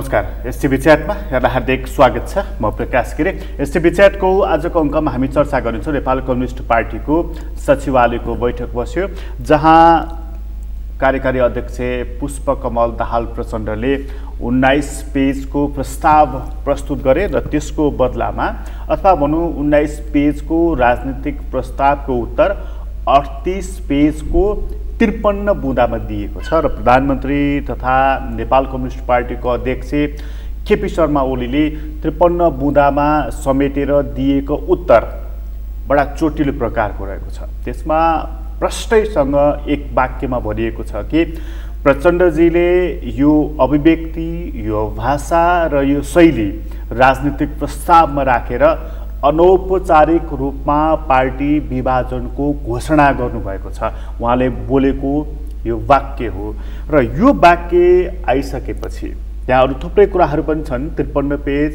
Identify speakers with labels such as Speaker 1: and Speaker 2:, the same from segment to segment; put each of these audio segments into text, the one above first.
Speaker 1: नमस्कार। एसटिभी च्याटमा यहाँलाई हार्दिक स्वागत छ। म प्रकाश गिरी। एसटिभी च्याटको आजको अङ्कमा हामी चर्चा गरिन्छौँ नेपाल कम्युनिस्ट पार्टीको सचिवालयको बैठक बस्यो, जहाँ कार्यकारी अध्यक्ष पुष्पकमल दाहाल प्रचण्डले 19 पेजको प्रस्ताव प्रस्तुत गरे र त्यसको बदलामा अथवा भनौँ 19 पेजको राजनीतिक प्रस्तावको उत्तर 38 पेजको 53 बुँदामा दिएको छ र प्रधानमन्त्री तथा नेपाल कम्युनिस्ट पार्टीको अध्यक्ष केपी शर्मा ओलीले 53 बुँदामा समेटेर दिएको उत्तर बडा चोटिलो प्रकारको रहेको छ। त्यसमा प्रष्टैसँग एक वाक्यमा भनिएको छ कि प्रचण्डजीले यो अभिव्यक्ति, यो भाषा र यो शैली राजनीतिक प्रस्तावमा राखेर अनौपचारिक रूपमा पार्टी विभाजनको घोषणा गर्नुभएको छ। उहाँले बोलेको यो वाक्य हो र यो वाक्य आइसकेपछि त्यहाँ अरू थुप्रै कुराहरू पनि छन्। 53 पेज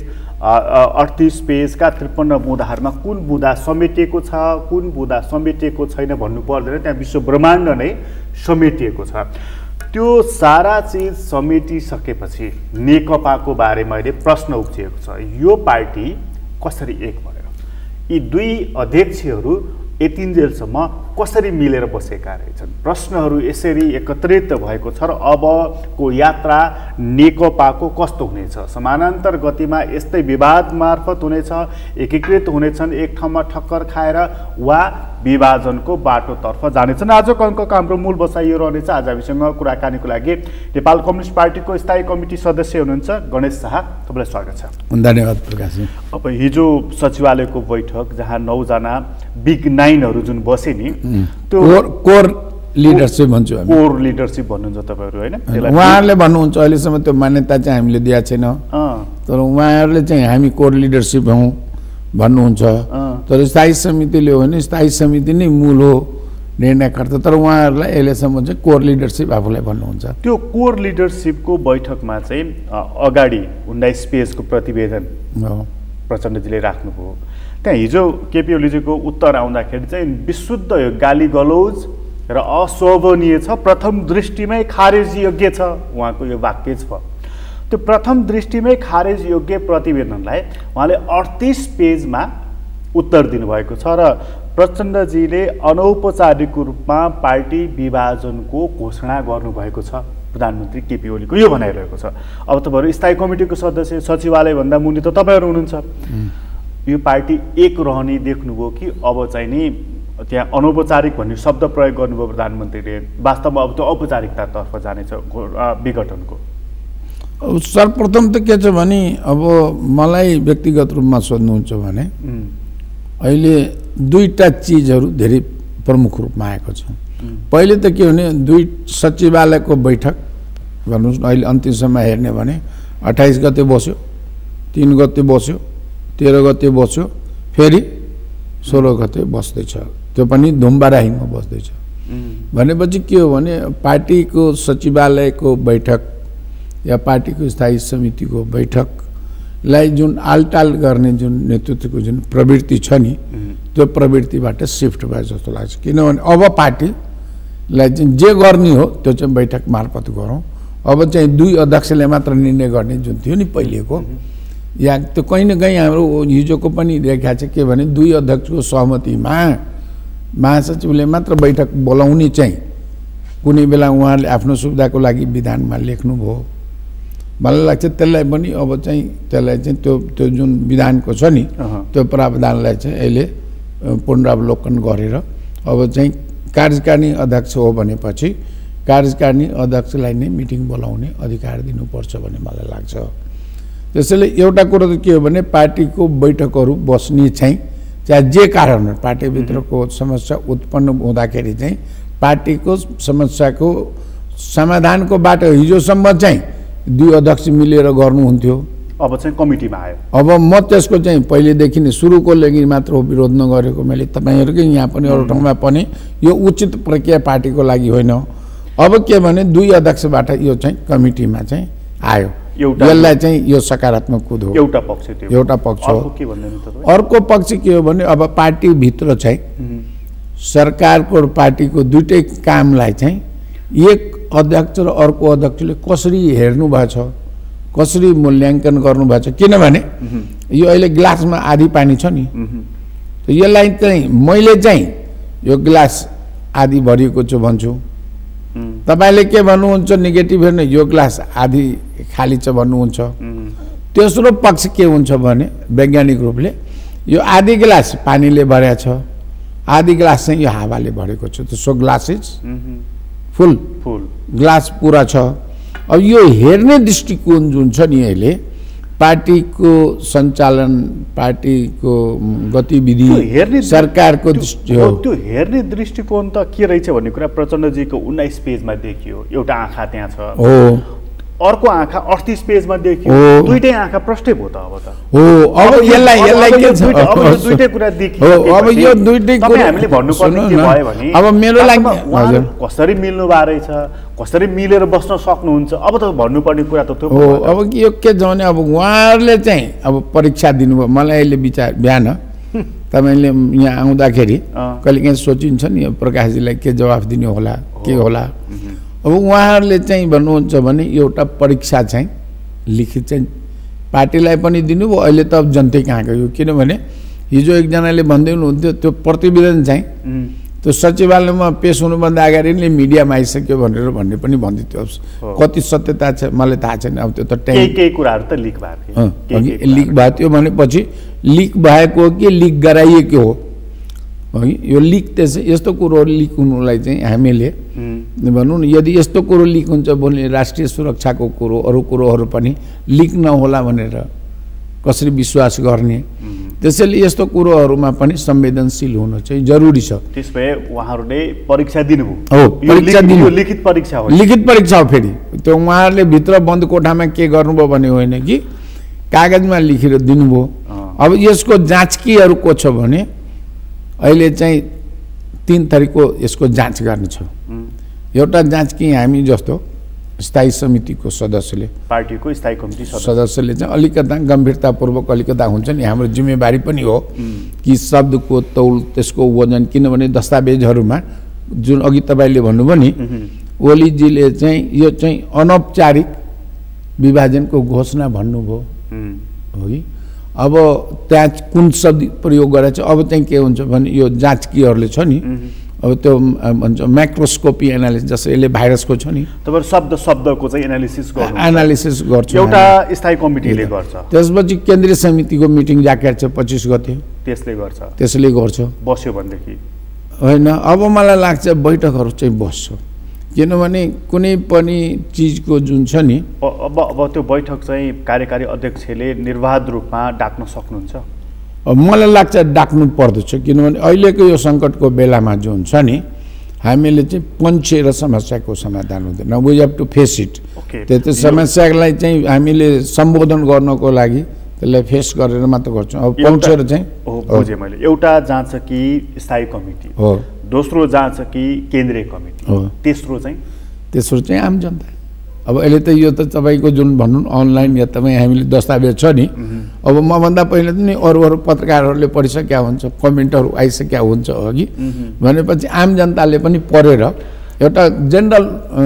Speaker 1: 38 पेजका 53 बुँदाहरूमा कुन बुँदा समेटिएको छ, कुन बुँदा समेटिएको छैन भन्नु पर्दैन, त्यहाँ विश्व ब्रह्माण्ड नै समेटिएको छ। त्यो सारा चिज समेटिसकेपछि नेकपाको बारेमा अहिले प्रश्न उठिएको छ, यो पार्टी कसरी एक बनेर, यी दुई अध्यक्षहरू यतिन्जेलसम्म कसरी मिलेर बसेका रहेछन्। प्रश्नहरू यसरी एकत्रित भएको छ र अबको यात्रा नेकपाको कस्तो हुनेछ। समानान्तर गतिमा यस्तै विवाद मार्फत हुनेछ, एकीकृत हुनेछन्, एक ठाउँमा ठक्कर खाएर वा विभाजनको बाटोतर्फ जानेछन्। आजको अङ्कको हाम्रो मूल बसाइ यो रहनेछ। आज हामीसँग कुराकानीको लागि नेपाल कम्युनिस्ट पार्टीको स्थायी कमिटी सदस्य हुनुहुन्छ गणेश शाह, तपाईँलाई स्वागत छ।
Speaker 2: धन्यवाद प्रकाश।
Speaker 1: अब हिजो सचिवालयको बैठक जहाँ 9 जना बिग 9हरू जुन बसे नि, त्यो
Speaker 2: कोर लिडरसिप भन्छु हामी।
Speaker 1: कोर लिडरसिप भन्नुहुन्छ तपाईँहरू, होइन?
Speaker 2: उहाँहरूले भन्नुहुन्छ अहिलेसम्म त्यो मान्यता चाहिँ हामीले दिएको छैन, तर उहाँहरूले चाहिँ हामी कोर लिडरसिप हौँ भन्नुहुन्छ। तर स्थायी समितिले हो भने स्थायी समिति नै मूल हो निर्णयकर्ता, तर उहाँहरूलाई अहिलेसम्म चाहिँ कोर लिडरसिप आफूलाई भन्नुहुन्छ।
Speaker 1: त्यो कोर लिडरसिपको बैठकमा चाहिँ अगाडि 19 पेजको प्रतिवेदन प्रचण्डजीले राख्नुभयो। त्यहाँ हिजो केपी ओलीजीको उत्तर आउँदाखेरि चाहिँ विशुद्ध यो गाली गलौज र अशोभनीय छ, प्रथम दृष्टिमै खारेज योग्य छ, उहाँको यो वाक्य छ। त्यो प्रथम दृष्टिमै खारेज योग्य प्रतिवेदनलाई उहाँले 38 पेजमा उत्तर दिनुभएको छ र प्रचण्डजीले अनौपचारिक रूपमा पार्टी विभाजनको घोषणा गर्नुभएको छ। प्रधानमन्त्री केपी ओलीको यो भनाइरहेको छ। अब तपाईँहरू स्थायी कमिटीको सदस्य, सचिवालयभन्दा मुनि त तपाईँहरू हुनुहुन्छ, यो पार्टी एक रहने देख्नुभयो कि अब चाहिँ नि त्यहाँ अनौपचारिक भन्ने शब्द प्रयोग गर्नुभयो प्रधानमन्त्रीले, वास्तवमा अब त्यो औपचारिकतातर्फ जानेछ विघटनको?
Speaker 2: सर्वप्रथम त के छ भने, अब मलाई व्यक्तिगत रूपमा सोध्नुहुन्छ भने अहिले दुईटा चिजहरू धेरै प्रमुख रूपमा आएको छ। पहिले त के भने, दुई सचिवालयको बैठक गर्नुहोस् न, अहिले अन्तिम समय हेर्ने भने 28 गते बस्यो, 3 गते बस्यो, 13 गते बस्यो, फेरि 16 गते बस्दैछ, त्यो पनि धुम्बाराहीमा बस्दैछ। भनेपछि के हो भने पार्टीको सचिवालयको बैठक या पार्टीको स्थायी समितिको बैठकलाई जुन आलटाल गर्ने जुन नेतृत्वको जुन प्रवृत्ति छ नि, त्यो प्रवृत्तिबाट सिफ्ट भयो जस्तो लाग्छ। किनभने अब पार्टीलाई चाहिँ जे गर्ने हो त्यो चाहिँ बैठक मार्फत गरौँ। अब चाहिँ दुई अध्यक्षले मात्र निर्णय गर्ने जुन थियो नि पहिलेको, या त्यो कहीँ न कहीँ हाम्रो हिजोको पनि रेखा छ के भने दुई अध्यक्षको सहमतिमा महासचिवले मात्र बैठक बोलाउने चाहिँ कुनै बेला उहाँहरूले आफ्नो सुविधाको लागि विधानमा लेख्नुभयो। मलाई लाग्छ त्यसलाई पनि अब चाहिँ त्यसलाई चाहिँ त्यो जुन विधानको छ नि त्यो प्रावधानलाई चाहिँ अहिले पुनरावलोकन गरेर अब चाहिँ कार्यकारिणी अध्यक्ष हो भनेपछि कार्यकारिणी अध्यक्षलाई नै मिटिङ बोलाउने अधिकार दिनुपर्छ भन्ने मलाई लाग्छ। त्यसैले एउटा कुरो त के हो भने पार्टीको बैठकहरू बस्ने चाहिँ चाहे जे कारण हो, पार्टीभित्रको समस्या उत्पन्न हुँदाखेरि चाहिँ पार्टीको समस्याको समाधानको बाटो हिजोसम्म चाहिँ दुई अध्यक्ष मिलेर गर्नुहुन्थ्यो,
Speaker 1: अब चाहिँ कमिटीमा आयो।
Speaker 2: अब म त्यसको चाहिँ पहिलेदेखि नै सुरुको लागि मात्र विरोध नगरेको मैले तपाईँहरूकै यहाँ पनि अरू ठाउँमा पनि यो उचित प्रक्रिया पार्टीको लागि होइन। अब के भने दुई अध्यक्षबाट यो चाहिँ कमिटीमा चाहिँ आयो, यसलाई चाहिँ यो सकारात्मक कुद हो।
Speaker 1: एउटा पक्ष त्यो,
Speaker 2: एउटा पक्ष हो।
Speaker 1: के भन्दैन तपाईँ?
Speaker 2: अर्को पक्ष के हो भने अब पार्टीभित्र चाहिँ सरकारको र पार्टीको दुइटै कामलाई चाहिँ एक अध्यक्ष र अर्को अध्यक्षले कसरी हेर्नु भएको छ कसरी मूल्याङ्कन गर्नुभएको छ किनभने यो अहिले ग्लासमा आधी पानी छ नि यसलाई चाहिँ मैले चाहिँ यो ग्लास आधी भरिएको छु भन्छु तपाईले के भन्नुहुन्छ नेगेटिभ हेर्नु यो ग्लास आधी खाली छ भन्नुहुन्छ तेस्रो पक्ष के हुन्छ भने वैज्ञानिक रूपले यो आधी ग्लास पानीले भरेको छ आधी ग्लास चाहिँ यो हावाले भरेको छ so glass is full glass पूरा छ अब यो हेर्ने दृष्टिकोण जुन छ नि अहिले पार्टीको सञ्चालन पार्टीको गतिविधि सरकारको दृष्टि हो
Speaker 1: त्यो हेर्ने दृष्टिकोण त के रहेछ भन्ने कुरा प्रचण्डजीको 19 पेजमा देखियो एउटा आँखा त्यहाँ छ
Speaker 2: हो
Speaker 1: अर्को आँखा 38 पेजमा देखियो दुईटै आँखा प्रष्टै भयो त अब त
Speaker 2: हो अब यसलाई के छ
Speaker 1: अब यो दुईटै कुरा देखियो
Speaker 2: हो अब यो दुईटै कुरा
Speaker 1: हामीले भन्नुपर्ने के भयो भने
Speaker 2: अब मेरो लागि
Speaker 1: हजुर कसरी मिल्नु भा रहेछ कसरी मिलेर बस्न सक्नुहुन्छ अब त भन्नुपर्ने कुरा त त्यो
Speaker 2: हो अब यो के छ भने अब उहाँहरूले चाहिँ अब परीक्षा दिनुभयो मलाई अहिले विचार बिहान तपाईले यहाँ आउँदाखेरि कहिलेकाहीँ सोचिन्छ नि प्रकाशजीलाई के जवाफ दिने होला के होला अब उहाँहरूले चाहिँ भन्नुहुन्छ भने एउटा परीक्षा चाहिँ लिखित चाहिँ पार्टीलाई पनि दिनुभयो अहिले त अब जनतै कहाँ गयो किनभने हिजो एकजनाले भन्दै हुनुहुन्थ्यो त्यो प्रतिवेदन चाहिँ त्यो सचिवालयमा पेश हुनुभन्दा अगाडि नै मिडियामा आइसक्यो भनेर भन्ने पनि भन्दै थियो कति सत्यता छ मलाई थाहा छैन अब त्यो त
Speaker 1: केही कुराहरू त लिक भएको थियो
Speaker 2: लिक भएको थियो भनेपछि लिक भएको हो कि लिक गराइएको हो है यो लिक त्यसै यस्तो कुरोहरू लिक हुनुलाई चाहिँ हामीले भनौँ न यदि यस्तो कुरो लिक हुन्छ भने राष्ट्रिय सुरक्षाको कुरो अरू कुरोहरू पनि लिक नहोला भनेर कसरी विश्वास गर्ने त्यसैले यस्तो कुरोहरूमा पनि संवेदनशील हुनु चाहिँ जरुरी छ
Speaker 1: त्यसभए उहाँहरूले परीक्षा दिनुभयो
Speaker 2: हो परीक्षा दिनु
Speaker 1: लिखित परीक्षा हो
Speaker 2: लिखित परीक्षा हो फेरि त्यो उहाँहरूले भित्र बन्द कोठामा के गर्नुभयो भने होइन कि कागजमा लेखेर दिनुभयो अब यसको जाँचकीहरू को छ भने अहिले चाहिँ 3 थरीको यसको जाँच गर्ने छ एउटा जाँच कि हामी जस्तो स्थायी समितिको सदस्यले
Speaker 1: पार्टीको स्थायी कमिटी
Speaker 2: सदस्यले चाहिँ अलिकता गम्भीरतापूर्वक अलिकता हुन्छ नि हाम्रो जिम्मेवारी पनि हो कि शब्दको तौल त्यसको वजन किनभने दस्तावेजहरूमा जुन अघि तपाईले भन्नुभयो नि ओलीजीले चाहिँ यो चाहिँ अनौपचारिक विभाजनको घोषणा भन्नुभयो हो कि अब त्यहाँ कुन शब्द प्रयोग गरेर चाहिँ अब चाहिँ के हुन्छ भने यो जाँचकीहरूले छ नि अब त्यो भन्छ माइक्रोस्कोपी एनालिसिस जस्तो यसले भाइरसको छ नि
Speaker 1: तपाईहरु शब्दको चाहिँ
Speaker 2: एनालिसिस गर्छ
Speaker 1: एउटा स्थायी कमिटीले गर्छ
Speaker 2: त्यसपछि केन्द्रीय समितिको मिटिङ जाकेर छ 25 गते त्यसले गर्छ
Speaker 1: बस्यो भनेदेखि
Speaker 2: हैन अब मलाई लाग्छ बैठकहरू चाहिँ बस्छ किनभने कुनै पनि चीजको जुन छ नि
Speaker 1: अब त्यो बैठक चाहिँ कार्यकारी अध्यक्षले निर्वाध रूपमा डाक्न सक्नुहुन्छ
Speaker 2: मलाई लाग्छ डाक्नु पर्दछ किनभने अहिलेको यो सङ्कटको बेलामा जुन छ नि हामीले चाहिँ पन्छेर समस्याको समाधान हुँदैन we have to face it त्यो समस्यालाई चाहिँ हामीले सम्बोधन गर्नको लागि त्यसलाई फेस गरेर मात्र गर्छौँ अब पन्छेर चाहिँ
Speaker 1: बुझेँ मैले एउटा जाँच कि स्थायी कमिटी
Speaker 2: हो
Speaker 1: दोस्रो जाँच कि केन्द्रीय कमिटी
Speaker 2: हो
Speaker 1: तेस्रो चाहिँ
Speaker 2: आम जनता अब अहिले त यो त तपाईको जुन भन्नु अनलाइन या तपाईँ हामीले दस्तावेज छ नि अब मभन्दा पहिले नि अरू पत्रकारहरूले पढिसक्या हुन्छ कमेन्टहरू आइसक्या हुन्छ अघि भनेपछि आम जनताले पनि पढेर एउटा जेनरल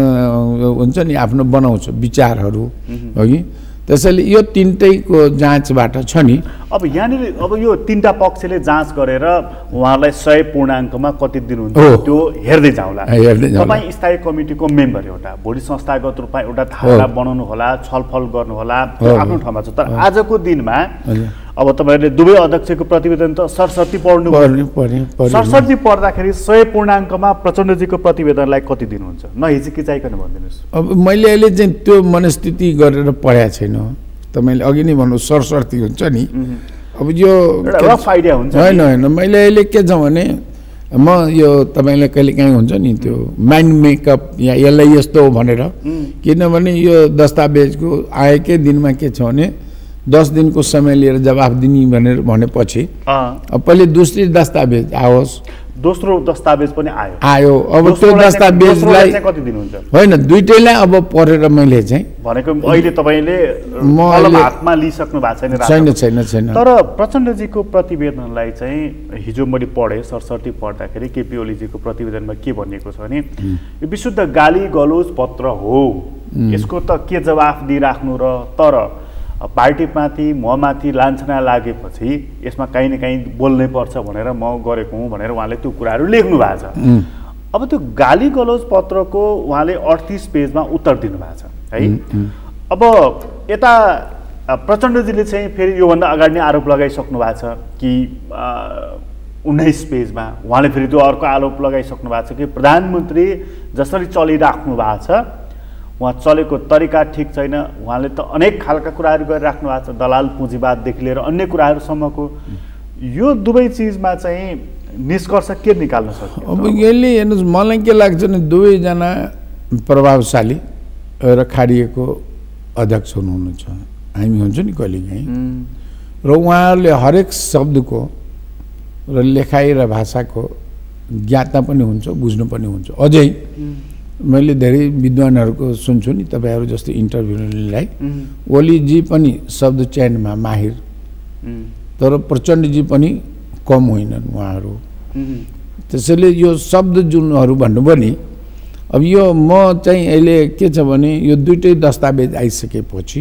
Speaker 2: हुन्छ नि आफ्नो बनाउँछ विचारहरू अघि त्यसैले यो तीनटैको जाँचबाट छ नि
Speaker 1: अब यहाँनिर अब यो तीनटा पक्षले जाँच गरेर उहाँलाई 100 पूर्णाङ्कमा कति दिनुहुन्छ त्यो हेर्दै जाउँला तपाईँ स्थायी कमिटीको मेम्बर एउटा भोलि संस्थागत रूपमा एउटा धारणा बनाउनु होला छलफल गर्नु होला आफ्नो ठाउँमा छ तर आजको दिनमा अब तपाईहरुले दुवै अध्यक्षको प्रतिवेदन त सरसर्ती पढ्नु पर्यो सरसर्ती पढ्दाखेरि 100 पूर्णाङ्कमा प्रचण्डजीको प्रतिवेदनलाई कति दिनुहुन्छ नहिचकिचाइकन भनिदिनुस्
Speaker 2: अब मैले अहिले चाहिँ त्यो मनस्थिति गरेर पढ्या छैन तपाईले अघि नै भन्नु सरसर्ती हुन्छ नि अब यो
Speaker 1: रफ आइडिया हुन्छ
Speaker 2: हैन मैले अहिले के छ भने म यो तपाईले कहिले काहीँ हुन्छ नि त्यो माइन्ड मेकअप या यसलाई यस्तो हो भनेर किनभने यो दस्तावेजको आएकै दिनमा के छ भने 10 दिनको समय लिएर जवाफ दिने भनेर भनेपछि अब पहिले दोस्रो दस्तावेज आओस्
Speaker 1: दोस्रो दस्तावेज पनि
Speaker 2: आयो अब त्यो दस्तावेजलाई
Speaker 1: कति दिनुहुन्छ
Speaker 2: हैन दुईटैलाई अब पढेर मैले चाहिँ
Speaker 1: भनेको अहिले तपाईले हातमा लिइसक्नु भएको
Speaker 2: छैन
Speaker 1: तर प्रचण्डजीको प्रतिवेदनलाई चाहिँ हिजो मैले पढे सरसर्ती पढ्दाखेरि केपी ओलीजीको प्रतिवेदनमा के भनिएको छ भने यो विशुद्ध गाली गलोज पत्र हो यसको त के जवाफ दिइराख्नु र तर पार्टीमाथि ममाथि लान्छना लागेपछि यसमा काहीँ न काहीँ बोल्नै पर्छ भनेर म गरेको हुँ भनेर उहाँले त्यो कुराहरू लेख्नु भएको छ। अब त्यो गाली गलौज पत्रको उहाँले 38 पेजमा उत्तर दिनुभएको छ है। अब यता प्रचण्डजीले चाहिँ फेरि योभन्दा अगाडि नै आरोप लगाइसक्नु भएको छ कि 19 पेजमा उहाँले फेरि त्यो अर्को आरोप लगाइसक्नु भएको छ कि प्रधानमन्त्री जसरी चलिराख्नु भएको छ उहाँ चलेको तरिका ठिक छैन। उहाँले त अनेक खालका कुराहरू गरिराख्नु भएको छ, दलाल पुँजीवाददेखि लिएर अन्य कुराहरूसम्मको। यो दुवै चिजमा चाहिँ निष्कर्ष के निकाल्न सक्यो?
Speaker 2: अब यसले हेर्नुहोस्, मलाई के लाग्छ भने दुवैजना प्रभावशाली र खाडिएको अध्यक्ष हुनुहुन्छ, हामी हुन्छ नि कहिलेकाहीँ, र उहाँहरूले हरेक शब्दको र लेखाइ र भाषाको ज्ञाता पनि हुन्छ, बुझ्नु पनि हुन्छ। अझै मैले धेरै विद्वानहरूको सुन्छु नि, तपाईँहरू जस्तो इन्टरभ्यूलाई, ओलीजी पनि शब्द चयनमा माहिर, तर प्रचण्डजी पनि कम होइनन् उहाँहरू। त्यसैले यो शब्द जुनहरू भन्नुभयो नि, अब यो म चाहिँ अहिले के छ भने यो दुइटै दस्तावेज आइसकेपछि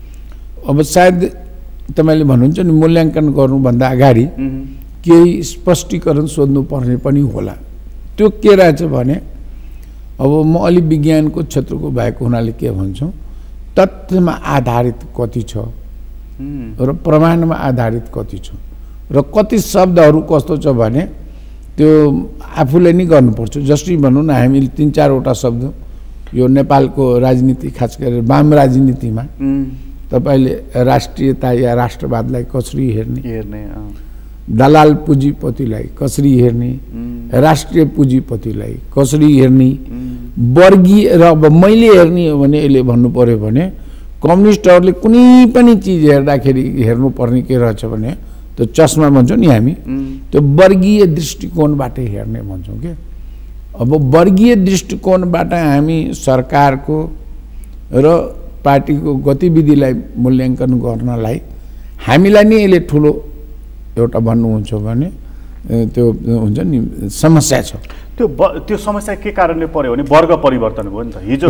Speaker 2: अब सायद तपाईँले भन्नुहुन्छ नि मूल्याङ्कन गर्नुभन्दा अगाडि केही स्पष्टीकरण सोध्नु पर्ने पनि होला। त्यो के रहेछ भने अब म अलि विज्ञानको क्षेत्रको भएको हुनाले के भन्छु, तथ्यमा आधारित कति छ र प्रमाणमा आधारित कति छ, र कति शब्दहरू कस्तो छ भने त्यो आफूले नै गर्नुपर्छ। जसरी भनौँ न, हामीले 3-4वटा शब्द यो नेपालको राजनीति, खास गरेर वाम राजनीतिमा तपाईँले राष्ट्रियता या राष्ट्रवादलाई कसरी हेर्ने, दलाल पुँजीपतिलाई कसरी हेर्ने, राष्ट्रिय पुँजीपतिलाई कसरी हेर्ने, वर्गीय, र अब मैले हेर्ने हो भने यसले भन्नु पर्यो भने कम्युनिस्टहरूले कुनै पनि चिज हेर्दाखेरि हेर्नुपर्ने के रहेछ भने त्यो चस्मा भन्छौँ नि हामी, त्यो वर्गीय दृष्टिकोणबाटै हेर्ने भन्छौँ के। अब वर्गीय दृष्टिकोणबाट हामी सरकारको र पार्टीको गतिविधिलाई मूल्याङ्कन गर्नलाई हामीलाई नै यसले ठुलो एउटा भन्नुहुन्छ भने त्यो हुन्छ नि समस्या छ।
Speaker 1: त्यो समस्या के कारणले पर्यो भने वर्ग परिवर्तन भयो नि त। हिजो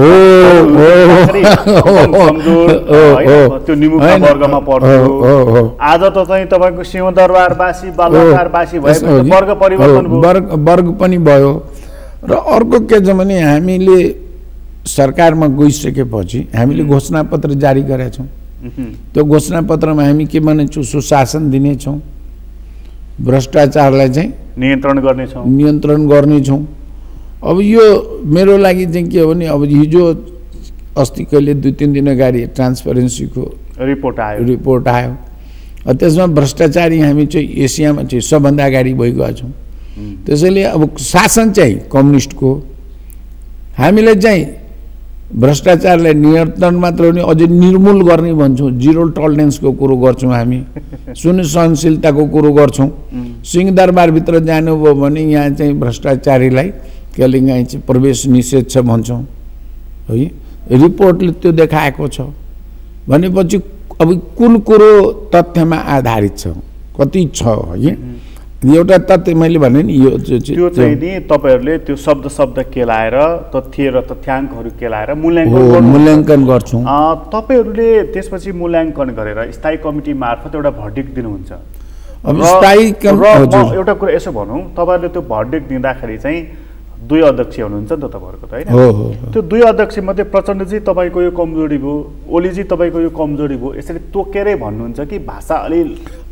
Speaker 1: त्यो निमुखा वर्गमा पर्थ्यो, आज त चाहिँ तपाईँको सिंहदरबारवासी बालुवाटारवासी भएपछि वर्ग परिवर्तन भयो,
Speaker 2: वर्ग पनि भयो। र अर्को के छ भने हामीले सरकारमा गइसकेपछि हामीले घोषणापत्र जारी गरेका छौँ। त्यो घोषणापत्रमा हामी के भनेछौँ, सुशासन दिनेछौँ, भ्रष्टाचारलाई चाहिँ नियन्त्रण गर्नेछौँ। अब यो मेरो लागि चाहिँ के हो भने, अब हिजो अस्ति कहिले 2-3 दिन अगाडि ट्रान्सपेरेन्सीको रिपोर्ट आयो। त्यसमा भ्रष्टाचारी हामी चाहिँ एसियामा चाहिँ सबभन्दा अगाडि भइगएका छौँ। त्यसैले अब शासन चाहिँ कम्युनिस्टको, हामीले चाहिँ भ्रष्टाचारलाई नियन्त्रण मात्र हो नि अझै निर्मूल गर्ने भन्छौँ, जिरो टलरेन्सको कुरो गर्छौँ हामी, शून्य सहनशीलताको कुरो गर्छौँ। सिंहदरबारभित्र जानुभयो भने यहाँ चाहिँ भ्रष्टाचारीलाई कहिलेकाहीँ चाहिँ प्रवेश निषेध छ भन्छौँ है, रिपोर्टले त्यो देखाएको छ। भनेपछि अब कुन कुरो तथ्यमा आधारित छ, कति छ है। एउटा तथ्य मैले भने नि यो
Speaker 1: त्यो चाहिँ नि तपाईँहरूले त्यो शब्द केलाएर तथ्य र तथ्याङ्कहरू केलाएर
Speaker 2: मूल्याङ्कन गर्छौँ।
Speaker 1: तपाईँहरूले त्यसपछि मूल्याङ्कन गरेर स्थायी कमिटी मार्फत एउटा भर्डिक्ट दिनुहुन्छ।
Speaker 2: अब स्थायी
Speaker 1: एउटा कुरा यसो भनौँ, तपाईँहरूले त्यो भर्डिक्ट दिँदाखेरि चाहिँ 2 अध्यक्ष हुनुहुन्छ नि त तपाईँहरूको त होइन? त्यो 2 अध्यक्ष मध्ये प्रचण्डजी तपाईँको यो कमजोरी भयो, ओलीजी तपाईँको यो कमजोरी भयो, यसरी तोकेरै भन्नुहुन्छ कि भाषा अलि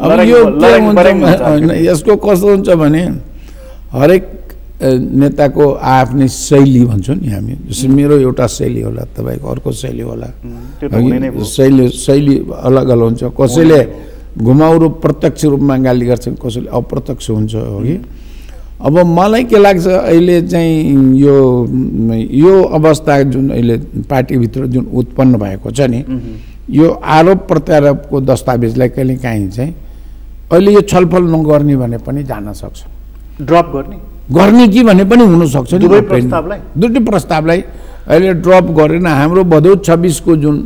Speaker 2: यसको कस्तो हुन्छ भने हरेक नेताको आफ्नै शैली भन्छौँ नि हामी। जस्तै मेरो एउटा शैली होला, तपाईँको अर्को शैली होला, शैली अलग अलग हुन्छ। कसैले घुमाउरो प्रत्यक्ष रूपमा गाली गर्छ, कसैले अप्रत्यक्ष हुन्छ हो कि। अब मलाई के लाग्छ अहिले चाहिँ यो अवस्था जुन अहिले पार्टीभित्र जुन उत्पन्न भएको छ नि, यो आरोप प्रत्यारोपको दस्तावेजलाई कहिलेकाहीँ चाहिँ अहिले यो छलफल नगर्ने भने पनि जान सक्छ,
Speaker 1: ड्रप
Speaker 2: गर्ने कि भने पनि हुनसक्छ। दुईटै प्रस्तावलाई अहिले ड्रप गरेन। हाम्रो भदौ 26 को जुन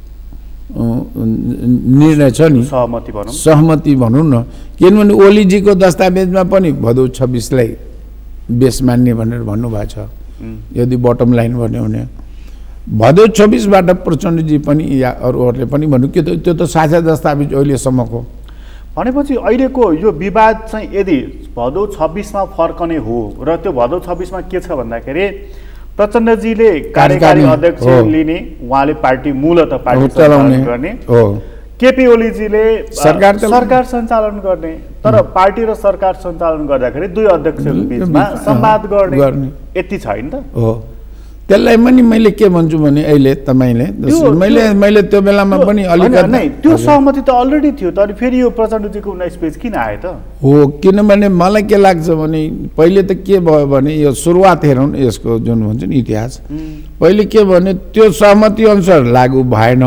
Speaker 2: निर्णय छ नि, सहमति भनौँ न, किनभने ओलीजीको दस्तावेजमा पनि भदौ 26 बेस मान्ने भनेर भन्नुभएको छ, यदि बटम लाइन भन्यो भने। भदौ 26बाट प्रचण्डजी पनि या अरूहरूले पनि भन्नु कि त्यो त साझा दस्तावेज अहिलेसम्मको
Speaker 1: भनेपछि अहिलेको यो विवाद चाहिँ यदि भदौ 26मा फर्कने हो र त्यो भदौ 26मा के छ भन्दाखेरि प्रचण्डजीले कार्यकारी अध्यक्ष लिने, उहाँले पार्टी मूलतः पार्टी सञ्चालन गर्ने, केपी ओलीजीले सरकार सञ्चालन गर्ने। तर पार्टी र सरकार सञ्चालन गर्दाखेरि दुई अध्यक्षको बिचमा संवाद गर्ने यति छैन त
Speaker 2: हो। त्यसलाई पनि मैले के भन्छु भने अहिले तपाईले मैले त्यो बेलामा पनि अलिकति
Speaker 1: नै त्यो सहमति त अलरेडी थियो, तर फेरि यो प्रचण्डजीको 19 पेज किन आयो त?
Speaker 2: हो, किनभने मलाई के लाग्छ भने पहिले त के भयो भने यो सुरुवात हेरौँ यसको जुन भन्छ नि इतिहास। पहिले के भने त्यो सहमति अनुसार लागू भएन,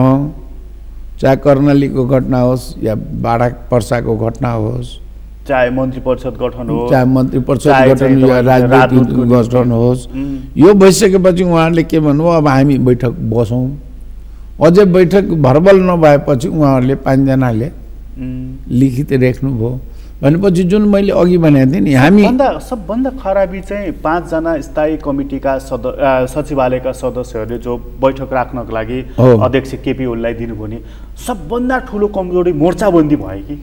Speaker 2: चाहे कर्णालीको घटना होस् या बाढा पर्साको घटना होस्,
Speaker 1: चाहे मन्त्री परिषद गठन होस्,
Speaker 2: चाहे मन्त्री परिषद गठन या राजनीतिक गठन होस्। यो भइसकेपछि उहाँहरूले के भन्नुभयो, अब हामी बैठक बसौँ। अझै बैठक भर्बल नभएपछि उहाँहरूले 5 जनाले लिखित लेख्नुभयो। भनेपछि जुन मैले अघि भनेको थिएँ नि, हामी
Speaker 1: सबभन्दा खराबी चाहिँ 5 जना स्थायी कमिटीका सचिवालयका सदस्यहरूले जो बैठक राख्नको लागि अध्यक्ष केपी ओलीलाई दिनुभयो नि, सबभन्दा ठुलो कमजोरी मोर्चाबन्दी भयो कि।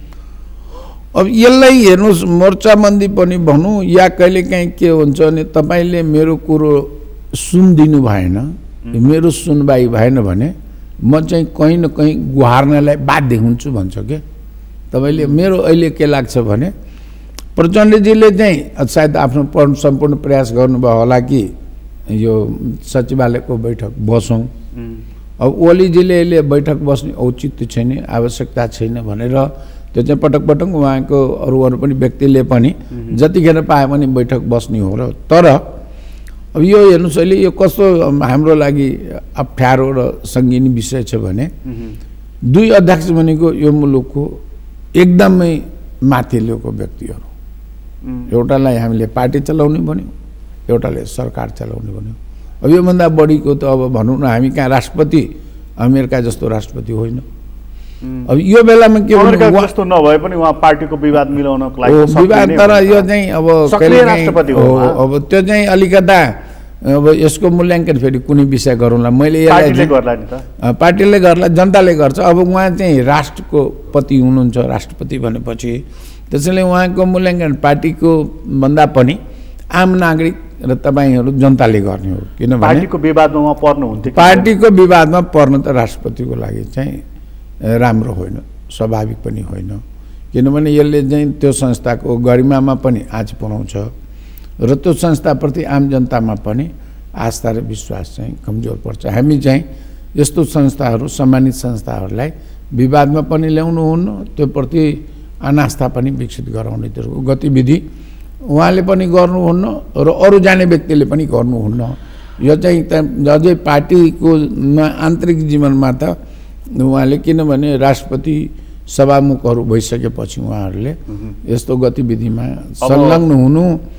Speaker 2: अब यसलाई हेर्नुहोस्, मोर्चाबन्दी पनि भनौँ या कहिलेकाहीँ के हुन्छ भने तपाईँले मेरो कुरो सुनिदिनु भएन, मेरो सुनवाई भएन भने म चाहिँ कहीँ न कहीँ गुहार्नलाई बाध्य हुन्छु भन्छ के तपाईँले। मेरो अहिले के लाग्छ भने प्रचण्डजीले चाहिँ सायद आफ्नो सम्पूर्ण प्रयास गर्नुभयो होला कि यो सचिवालयको बैठक बसौँ। अब ओलीजीले यसले बैठक बस्ने औचित्य छैन, आवश्यकता छैन भनेर त्यो चाहिँ पटक पटक उहाँको अरू पनि व्यक्तिले पनि जतिखेर पाए पनि बैठक बस्ने हो र। तर अब यो हेर्नुहोस् अहिले यो कस्तो हाम्रो लागि अप्ठ्यारो र सङ्गीन विषय छ भने दुई अध्यक्ष भनेको यो मुलुकको एकदमै माथिल्लोको व्यक्तिहरू, एउटालाई हामीले पार्टी चलाउने भन्यो, एउटाले सरकार चलाउने भन्यो। अब योभन्दा बढीको त अब भनौँ न हामी कहाँ राष्ट्रपति अमेरिका जस्तो राष्ट्रपति होइन। अब यो बेलामा के
Speaker 1: जस्तो नभए पनि उहाँ पार्टीको विवाद मिलाउनको लागि
Speaker 2: विवाद, तर यो चाहिँ अब
Speaker 1: राष्ट्रपति हो।
Speaker 2: अब त्यो चाहिँ अलिकता अब यसको मूल्याङ्कन फेरि कुनै विषय गरौँला, मैले यसलाई पार्टीले गर्ला, जनताले गर्छ। अब उहाँ चाहिँ राष्ट्रको पति हुनुहुन्छ, राष्ट्रपति भनेपछि त्यसैले उहाँको मूल्याङ्कन पार्टीको भन्दा पनि आम नागरिक र तपाईँहरू जनताले गर्ने हो। किनभने
Speaker 1: पार्टीको विवादमा उहाँ पर्नुहुन्थ्यो,
Speaker 2: पार्टीको विवादमा पर्न त राष्ट्रपतिको लागि चाहिँ राम्रो होइन, स्वाभाविक पनि होइन। किनभने यसले चाहिँ त्यो संस्थाको गरिमामा पनि आँच पुर्याउँछ र त्यो संस्थाप्रति आम जनतामा पनि आस्था र विश्वास चाहिँ कमजोर पर्छ। हामी चाहिँ यस्तो संस्थाहरू, सम्मानित संस्थाहरूलाई विवादमा पनि ल्याउनुहुन्न, त्यो प्रति अनास्था पनि विकसित गराउने त्यो गतिविधि उहाँले पनि गर्नुहुन्न र अरू जाने व्यक्तिले पनि गर्नुहुन्न। यो चाहिँ अझै पार्टीको आन्तरिक जीवनमा त उहाँले, किनभने राष्ट्रपति सभामुखहरू भइसकेपछि उहाँहरूले यस्तो गतिविधिमा संलग्न हुनु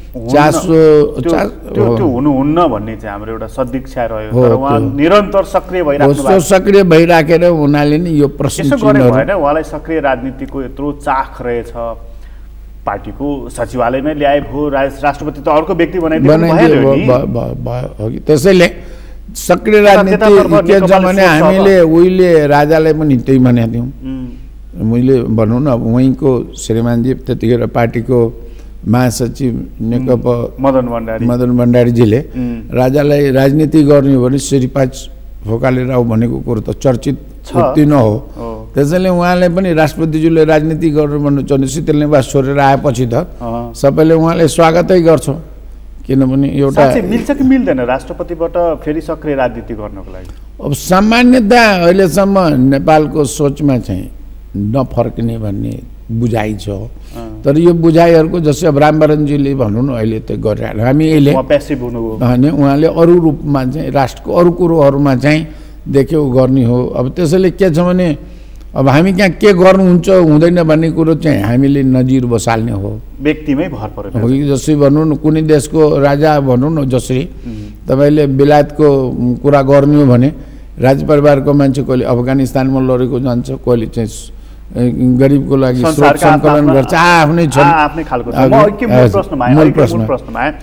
Speaker 1: त्यो हुनुहुन्न भन्ने चाहिँ हाम्रो एउटा सदिक्षा रह्यो। तर उहाँ निरन्तर सक्रिय भइराख्नु,
Speaker 2: सक्रिय भइराखेर उनीहरूले नि यो प्रश्न
Speaker 1: भएन। उहाँलाई सक्रिय राजनीतिको यत्रो चाख रहेछ, पार्टीको सचिवालयमै ल्याए भयो, राष्ट्रपति त अर्को व्यक्ति बनाइदिनु।
Speaker 2: त्यसैले सक्रिय राजनीति के छ भने हामीले उहिले राजालाई पनि त्यही भनेको थियौँ। मैले भनौँ न, उहीँको श्रीमानजी त्यतिखेर पार्टीको महासचिव नेकपा मदन भण्डारीजीले राजालाई राजनीति गर्ने हो भने श्रीपाद फोकाले राव भनेको कुरो त चर्चित उक्ति न हो। त्यसैले उहाँले पनि राष्ट्रपतिज्यूले राजनीति गर्नु भन्नुहुन्छ भने शीतल निवास छोडेर आएपछि त सबैले उहाँलाई स्वागतै गर्छ। किनभने एउटा
Speaker 1: मिल्छ कि मिल्दैन राष्ट्रपतिबाट फेरि सक्रिय राजनीति गर्नको लागि?
Speaker 2: अब सामान्यतया अहिलेसम्म नेपालको सोचमा चाहिँ नफर्किने भन्ने बुझाइ छ। तर यो बुझाइहरूको जस्तै अब रामवरणजीले भनौँ न अहिले त गरिरहेको हामी अहिले भने उहाँले अरू रूपमा चाहिँ राष्ट्रको अरू कुरोहरूमा चाहिँ देख्यो गर्ने हो। अब त्यसैले के छ भने अब हामी कहाँ के गर्नुहुन्छ हुँदैन भन्ने कुरो चाहिँ हामीले नजिर बसाल्ने हो,
Speaker 1: व्यक्तिमै भर पर्यो।
Speaker 2: जसरी भनौँ न कुनै देशको राजा भनौँ न, जसरी तपाईँले बेलायतको कुरा गर्नु हो भने राज परिवारको मान्छे कहिले अफगानिस्तानमा लडेको जान्छ, कहिले चाहिँ गरिबको लागि स्रोत सङ्कलन गर्छ, आफ्नै छ।
Speaker 1: मूल प्रश्नमा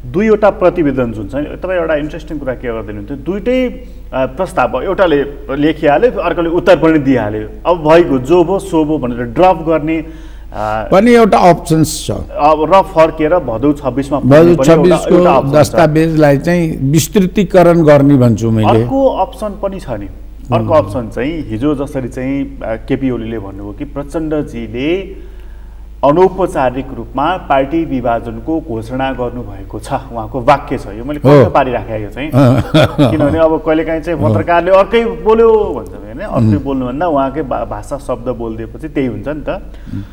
Speaker 1: दुईवटा प्रतिवेदन जुन छ तपाईँ एउटा इन्ट्रेस्टिङ कुरा के गरिदिनुहुन्थ्यो दुईटै प्रस्ताव एउटाले लेखिहाल्यो अर्कोले उत्तर पनि दिइहाल्यो अब भएको जो भो सो भो भनेर ड्रप गर्ने
Speaker 2: पनि एउटा अप्सन्स छ
Speaker 1: अब र फर्केर भदौ 26मा
Speaker 2: भदौ 26को दस्तावेजलाई चाहिँ विस्तृतीकरण गर्ने भन्छु मैले
Speaker 1: अर्को अप्सन पनि छ नि अर्को अप्सन चाहिँ हिजो जसरी चाहिँ केपी ओलीले भन्नुभयो कि प्रचण्डजीले अनौपचारिक रूपमा पार्टी विभाजनको घोषणा गर्नुभएको छ उहाँको वाक्य छ यो मैले कस्तो पारिराखेको चाहिँ किनभने अब कहिलेकाहीँ चाहिँ पत्रकारले अर्कै बोल्यो भन्छ होइन अर्कै बोल्नुभन्दा उहाँकै भाषा शब्द बोलिदिएपछि त्यही हुन्छ नि त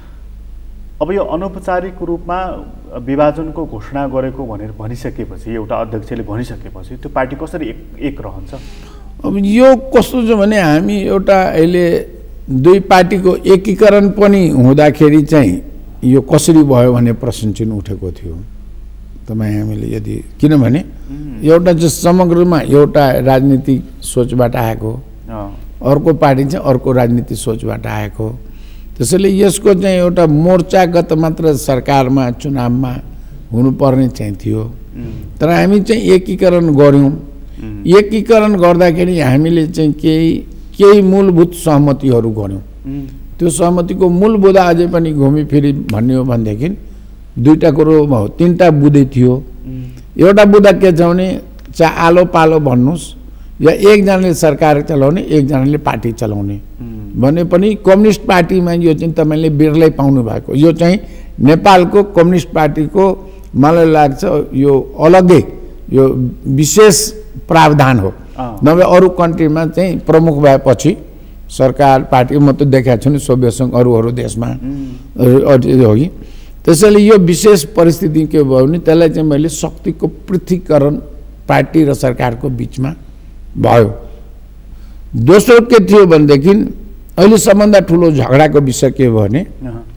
Speaker 1: अब यो अनौपचारिक रूपमा विभाजनको घोषणा गरेको भनेर भनिसकेपछि एउटा अध्यक्षले भनिसकेपछि त्यो पार्टी कसरी एक रहन्छ
Speaker 2: अब यो कस्तो छ भने हामी एउटा अहिले दुई पार्टीको एकीकरण पनि हुँदाखेरि चाहिँ यो कसरी भयो भन्ने प्रश्न चिन्ह उठेको थियो तपाईँ हामीले यदि किनभने एउटा चाहिँ समग्रमा एउटा राजनीतिक सोचबाट आएको अर्को पार्टी चाहिँ अर्को राजनीतिक सोचबाट आएको त्यसैले यसको चाहिँ एउटा मोर्चागत मात्र सरकारमा चुनावमा हुनुपर्ने चाहिँ थियो तर हामी चाहिँ एकीकरण गऱ्यौँ एकीकरण गर्दाखेरि हामीले चाहिँ केही मूलभूत सहमतिहरू गऱ्यौँ त्यो सहमतिको मूल बुँदा अझै पनि घुमिफिरी भन्ने हो भनेदेखि दुईवटा कुरो भयो तीनवटा बुँदै थियो एउटा बुँदा के छ भने चाहे आलो पालो भन्नुहोस् या एकजनाले सरकार चलाउने एकजनाले पार्टी चलाउने भने पनि कम्युनिस्ट पार्टीमा यो चाहिँ तपाईँले बिरलै पाउनु भएको यो चाहिँ नेपालको कम्युनिस्ट पार्टीको मलाई लाग्छ यो अलग्गै यो विशेष प्रावधान हो नभए अरू कन्ट्रीमा चाहिँ प्रमुख भएपछि सरकार पार्टी म त देखाएको छु नि सोभियत सङ्घ अरू देशमा हो कि त्यसैले यो विशेष परिस्थिति के भयो भने त्यसलाई चाहिँ मैले शक्तिको पृथकीकरण पार्टी र सरकारको बिचमा भयो दोस्रो के थियो भनेदेखि अहिले सबभन्दा ठुलो झगडाको विषय के भयो भने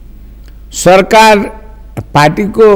Speaker 2: सरकार पार्टीको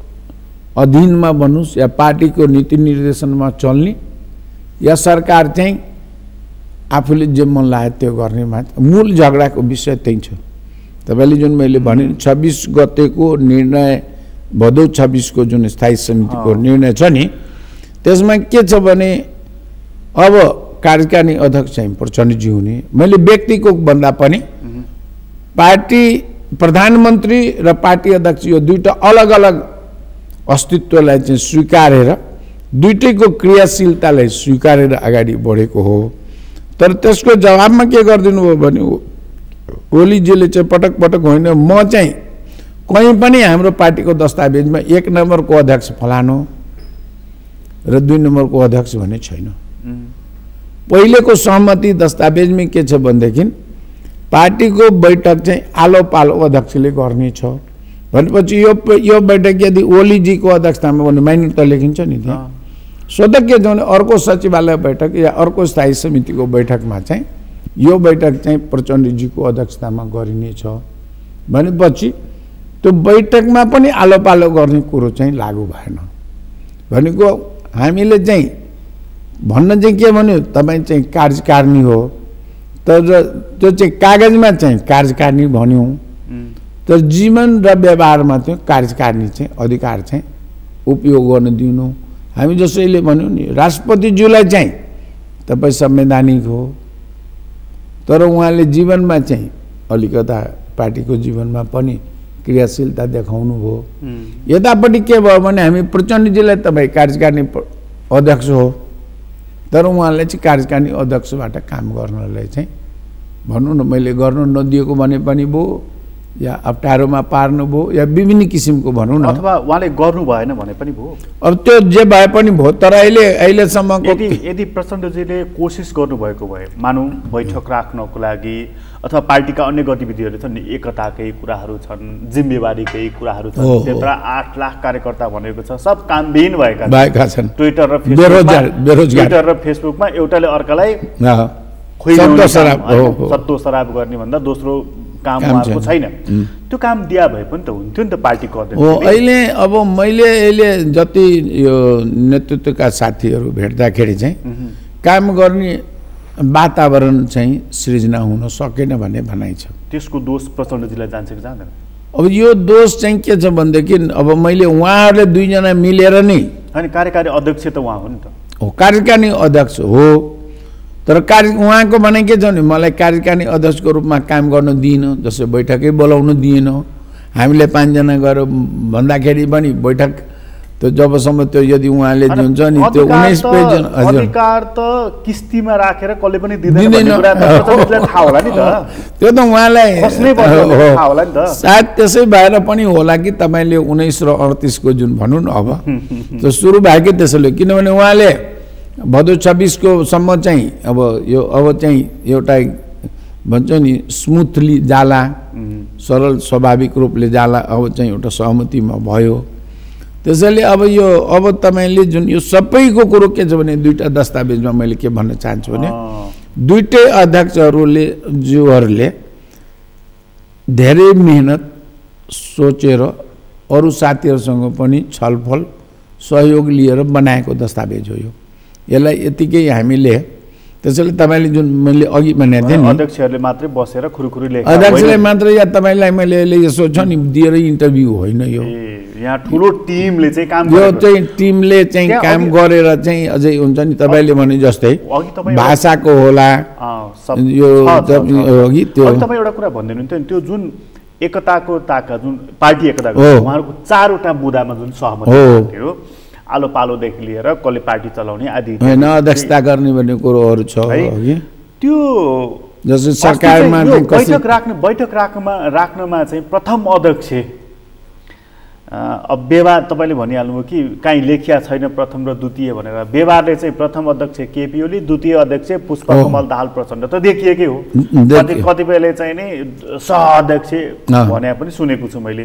Speaker 2: अधीनमा भन्नुहोस् या पार्टीको नीति निर्देशनमा चल्ने या सरकार चाहिँ आफूले जे मन लाग्यो त्यो गर्ने मात्र मूल झगडाको विषय त्यही छ तपाईँले जुन मैले भने 26 गतेको निर्णय भदौ 26 को जुन स्थायी समितिको निर्णय छ नि त्यसमा के छ भने अब कार्यकारिणी अध्यक्ष चाहिँ प्रचण्डजी हुने मैले व्यक्तिको भन्दा पनि पार्टी प्रधानमन्त्री र पार्टी अध्यक्ष यो दुईटा अलग अलग अस्तित्वलाई चाहिँ स्वीकारेर दुईटैको क्रियाशीलतालाई स्वीकारेर अगाडि बढेको हो तर त्यसको जवाबमा के गरिदिनु भयो भने ओलीजीले चाहिँ पटक पटक होइन म चाहिँ कहीँ पनि हाम्रो पार्टीको दस्तावेजमा 1 नम्बरको अध्यक्ष फलानु र 2 नम्बरको अध्यक्ष भन्ने छैन पहिलेको सहमति दस्तावेजमा के छ भनेदेखि पार्टीको बैठक चाहिँ आलो पालो अध्यक्षले गर्ने छ भनेपछि यो बैठक यदि ओलीजीको अध्यक्षतामा भने माइनर त लेखिन्छ नि त्यहाँ स्वतः के छ भने अर्को सचिवालय बैठक या अर्को स्थायी समितिको बैठकमा चाहिँ यो बैठक चाहिँ प्रचण्डजीको अध्यक्षतामा गरिनेछ भनेपछि त्यो बैठकमा पनि आलो पालो गर्ने कुरो चाहिँ लागू भएन भनेको हामीले चाहिँ भन्न चाहिँ के भन्यो तपाईँ चाहिँ कार्यकारिणी हो तर त्यो चाहिँ कागजमा चाहिँ कार्यकारिणी भन्यौँ तर जीवन र व्यवहारमा चाहिँ कार्यकारिणी चाहिँ अधिकार चाहिँ उपयोग गर्न दिनु हामी जसैले भन्यौँ नि राष्ट्रपतिज्यूलाई चाहिँ तपाईँ संवैधानिक हो तर उहाँले जीवनमा चाहिँ अलिकता पार्टीको जीवनमा पनि क्रियाशीलता देखाउनु भयो यतापट्टि के भयो भने हामी प्रचण्डजीलाई तपाईँ कार्यकारिणी अध्यक्ष हो तर उहाँलाई चाहिँ कार्यकारिणी अध्यक्षबाट काम गर्नलाई चाहिँ भनौँ न मैले गर्नु नदिएको भने पनि भयो या अप्ठ्यारोमा पार्नु भयो या विभिन्न किसिमको भनौँ न
Speaker 1: अथवा उहाँले गर्नु भएन भने पनि भयो
Speaker 2: अब त्यो जे भए पनि भयो तर अहिलेसम्मको
Speaker 1: यदि प्रचण्डजीले कोसिस गर्नुभएको भए मानौँ बैठक राख्नको लागि अथवा पार्टीका अन्य गतिविधिहरू छन् नि एकताकै कुराहरू छन् जिम्मेवारीकै कुराहरू छन् त्यत्र 8 लाख कार्यकर्ता भनेको छ सब कामविहीन भएका छन् ट्विटर र फेसबुकमा एउटाले अर्कालाई सत्तो सराप गर्ने भन्दा दोस्रो काम उहाँको छैन त्यो काम दिया भए पनि त हुन्थ्यो नि त पार्टीको अध्यक्ष
Speaker 2: अहिले अब मैले अहिले जति यो नेतृत्वका साथीहरू भेट्दाखेरि चाहिँ काम गर्ने वातावरण चाहिँ सृजना हुन सकेन भन्ने भनाइ छ
Speaker 1: त्यसको दोष प्रचण्डजीलाई जान्छ कि जाँदैन
Speaker 2: अब यो दोष चाहिँ के छ भनेदेखि अब मैले उहाँहरूले दुईजना मिलेर नै
Speaker 1: होइन कार्यकारी अध्यक्ष त उहाँ हो नि त
Speaker 2: हो कार्यकारिणी अध्यक्ष हो तर उहाँको भनाइ के छ भने मलाई कार्यकारिणी अध्यक्षको रूपमा काम गर्न दिएन जसै बैठकै बोलाउन दिएन हामीले 5 जना गएर भन्दाखेरि पनि बैठक त्यो जबसम्म त्यो यदि उहाँले हुन्छ नि त्यो 19 पेज
Speaker 1: अधिकार त किस्तीमा राखेर कसले पनि दिँदैन भन्ने कुरा त प्रचण्डजीलाई थाहा होला नि त
Speaker 2: त्यो त उहाँलाई
Speaker 1: कसले थाहा होला नि त
Speaker 2: सायद त्यसै भएर पनि होला कि तपाईले 19 र 38 को जुन भनौँ न अब त्यो सुरु भएकै त्यसैले किनभने उहाँले भदौ 26 को सम्म चाहिँ अब चाहिँ एउटा भन्छ नि स्मुथली जाला सरल स्वाभाविक रूपले जाला अब चाहिँ एउटा सहमतिमा भयो त्यसैले अब तपाईले जुन यो सबैको कुरो के छ भने दुईटा दस्तावेजमा मैले के भन्न चाहन्छु भने दुईटै अध्यक्षहरूले जुहरूले धेरै मेहनत सोचेर अरू साथीहरूसँग पनि छलफल सहयोग लिएर बनाएको दस्तावेज हो यो यसलाई यतिकै हामीले त्यसैले तपाईले जुन मैले अघि भनेको थिएँ नि
Speaker 1: अध्यक्षहरूले मात्रै बसेर खुरुखुरु लेखेको
Speaker 2: अध्यक्षले मात्र या तपाईलाई मैले यसो छ नि दिएर इन्टरभ्यु होइन यो
Speaker 1: यहाँ ठुलो टिमले चाहिँ काम
Speaker 2: यो चाहिँ टिमले चाहिँ काम गरेर चाहिँ अझै हुन्छ नि तपाईले भने जस्तै भाषाको होला यो अघि त्यो
Speaker 1: तपाईँ एउटा कुरा भन्दै हुनुहुन्थ्यो नि त्यो जुन एकताको ताका जुन पार्टी एकताको उहाँहरूको 4 वटा मुद्दामा जुन सहमति थियो आलो पालोदेखि लिएर कसले पार्टी चलाउने आदि
Speaker 2: होइन अध्यक्षता गर्ने भन्ने कुरोहरू छ
Speaker 1: त्यो
Speaker 2: जस्तै सरकारमा
Speaker 1: बैठक राख्नमा चाहिँ प्रथम अध्यक्ष अब व्यवहार तपाईँले भनिहाल्नुभयो कि कहीँ लेखिया छैन प्रथम र द्वितीय भनेर व्यवहारले चाहिँ प्रथम अध्यक्ष केपी ओली द्वितीय अध्यक्ष पुष्पकमल दाहाल प्रचण्ड त देखिएकै हो कतिपयले चाहिँ नि सह अध्यक्ष भने पनि सुनेको छु मैले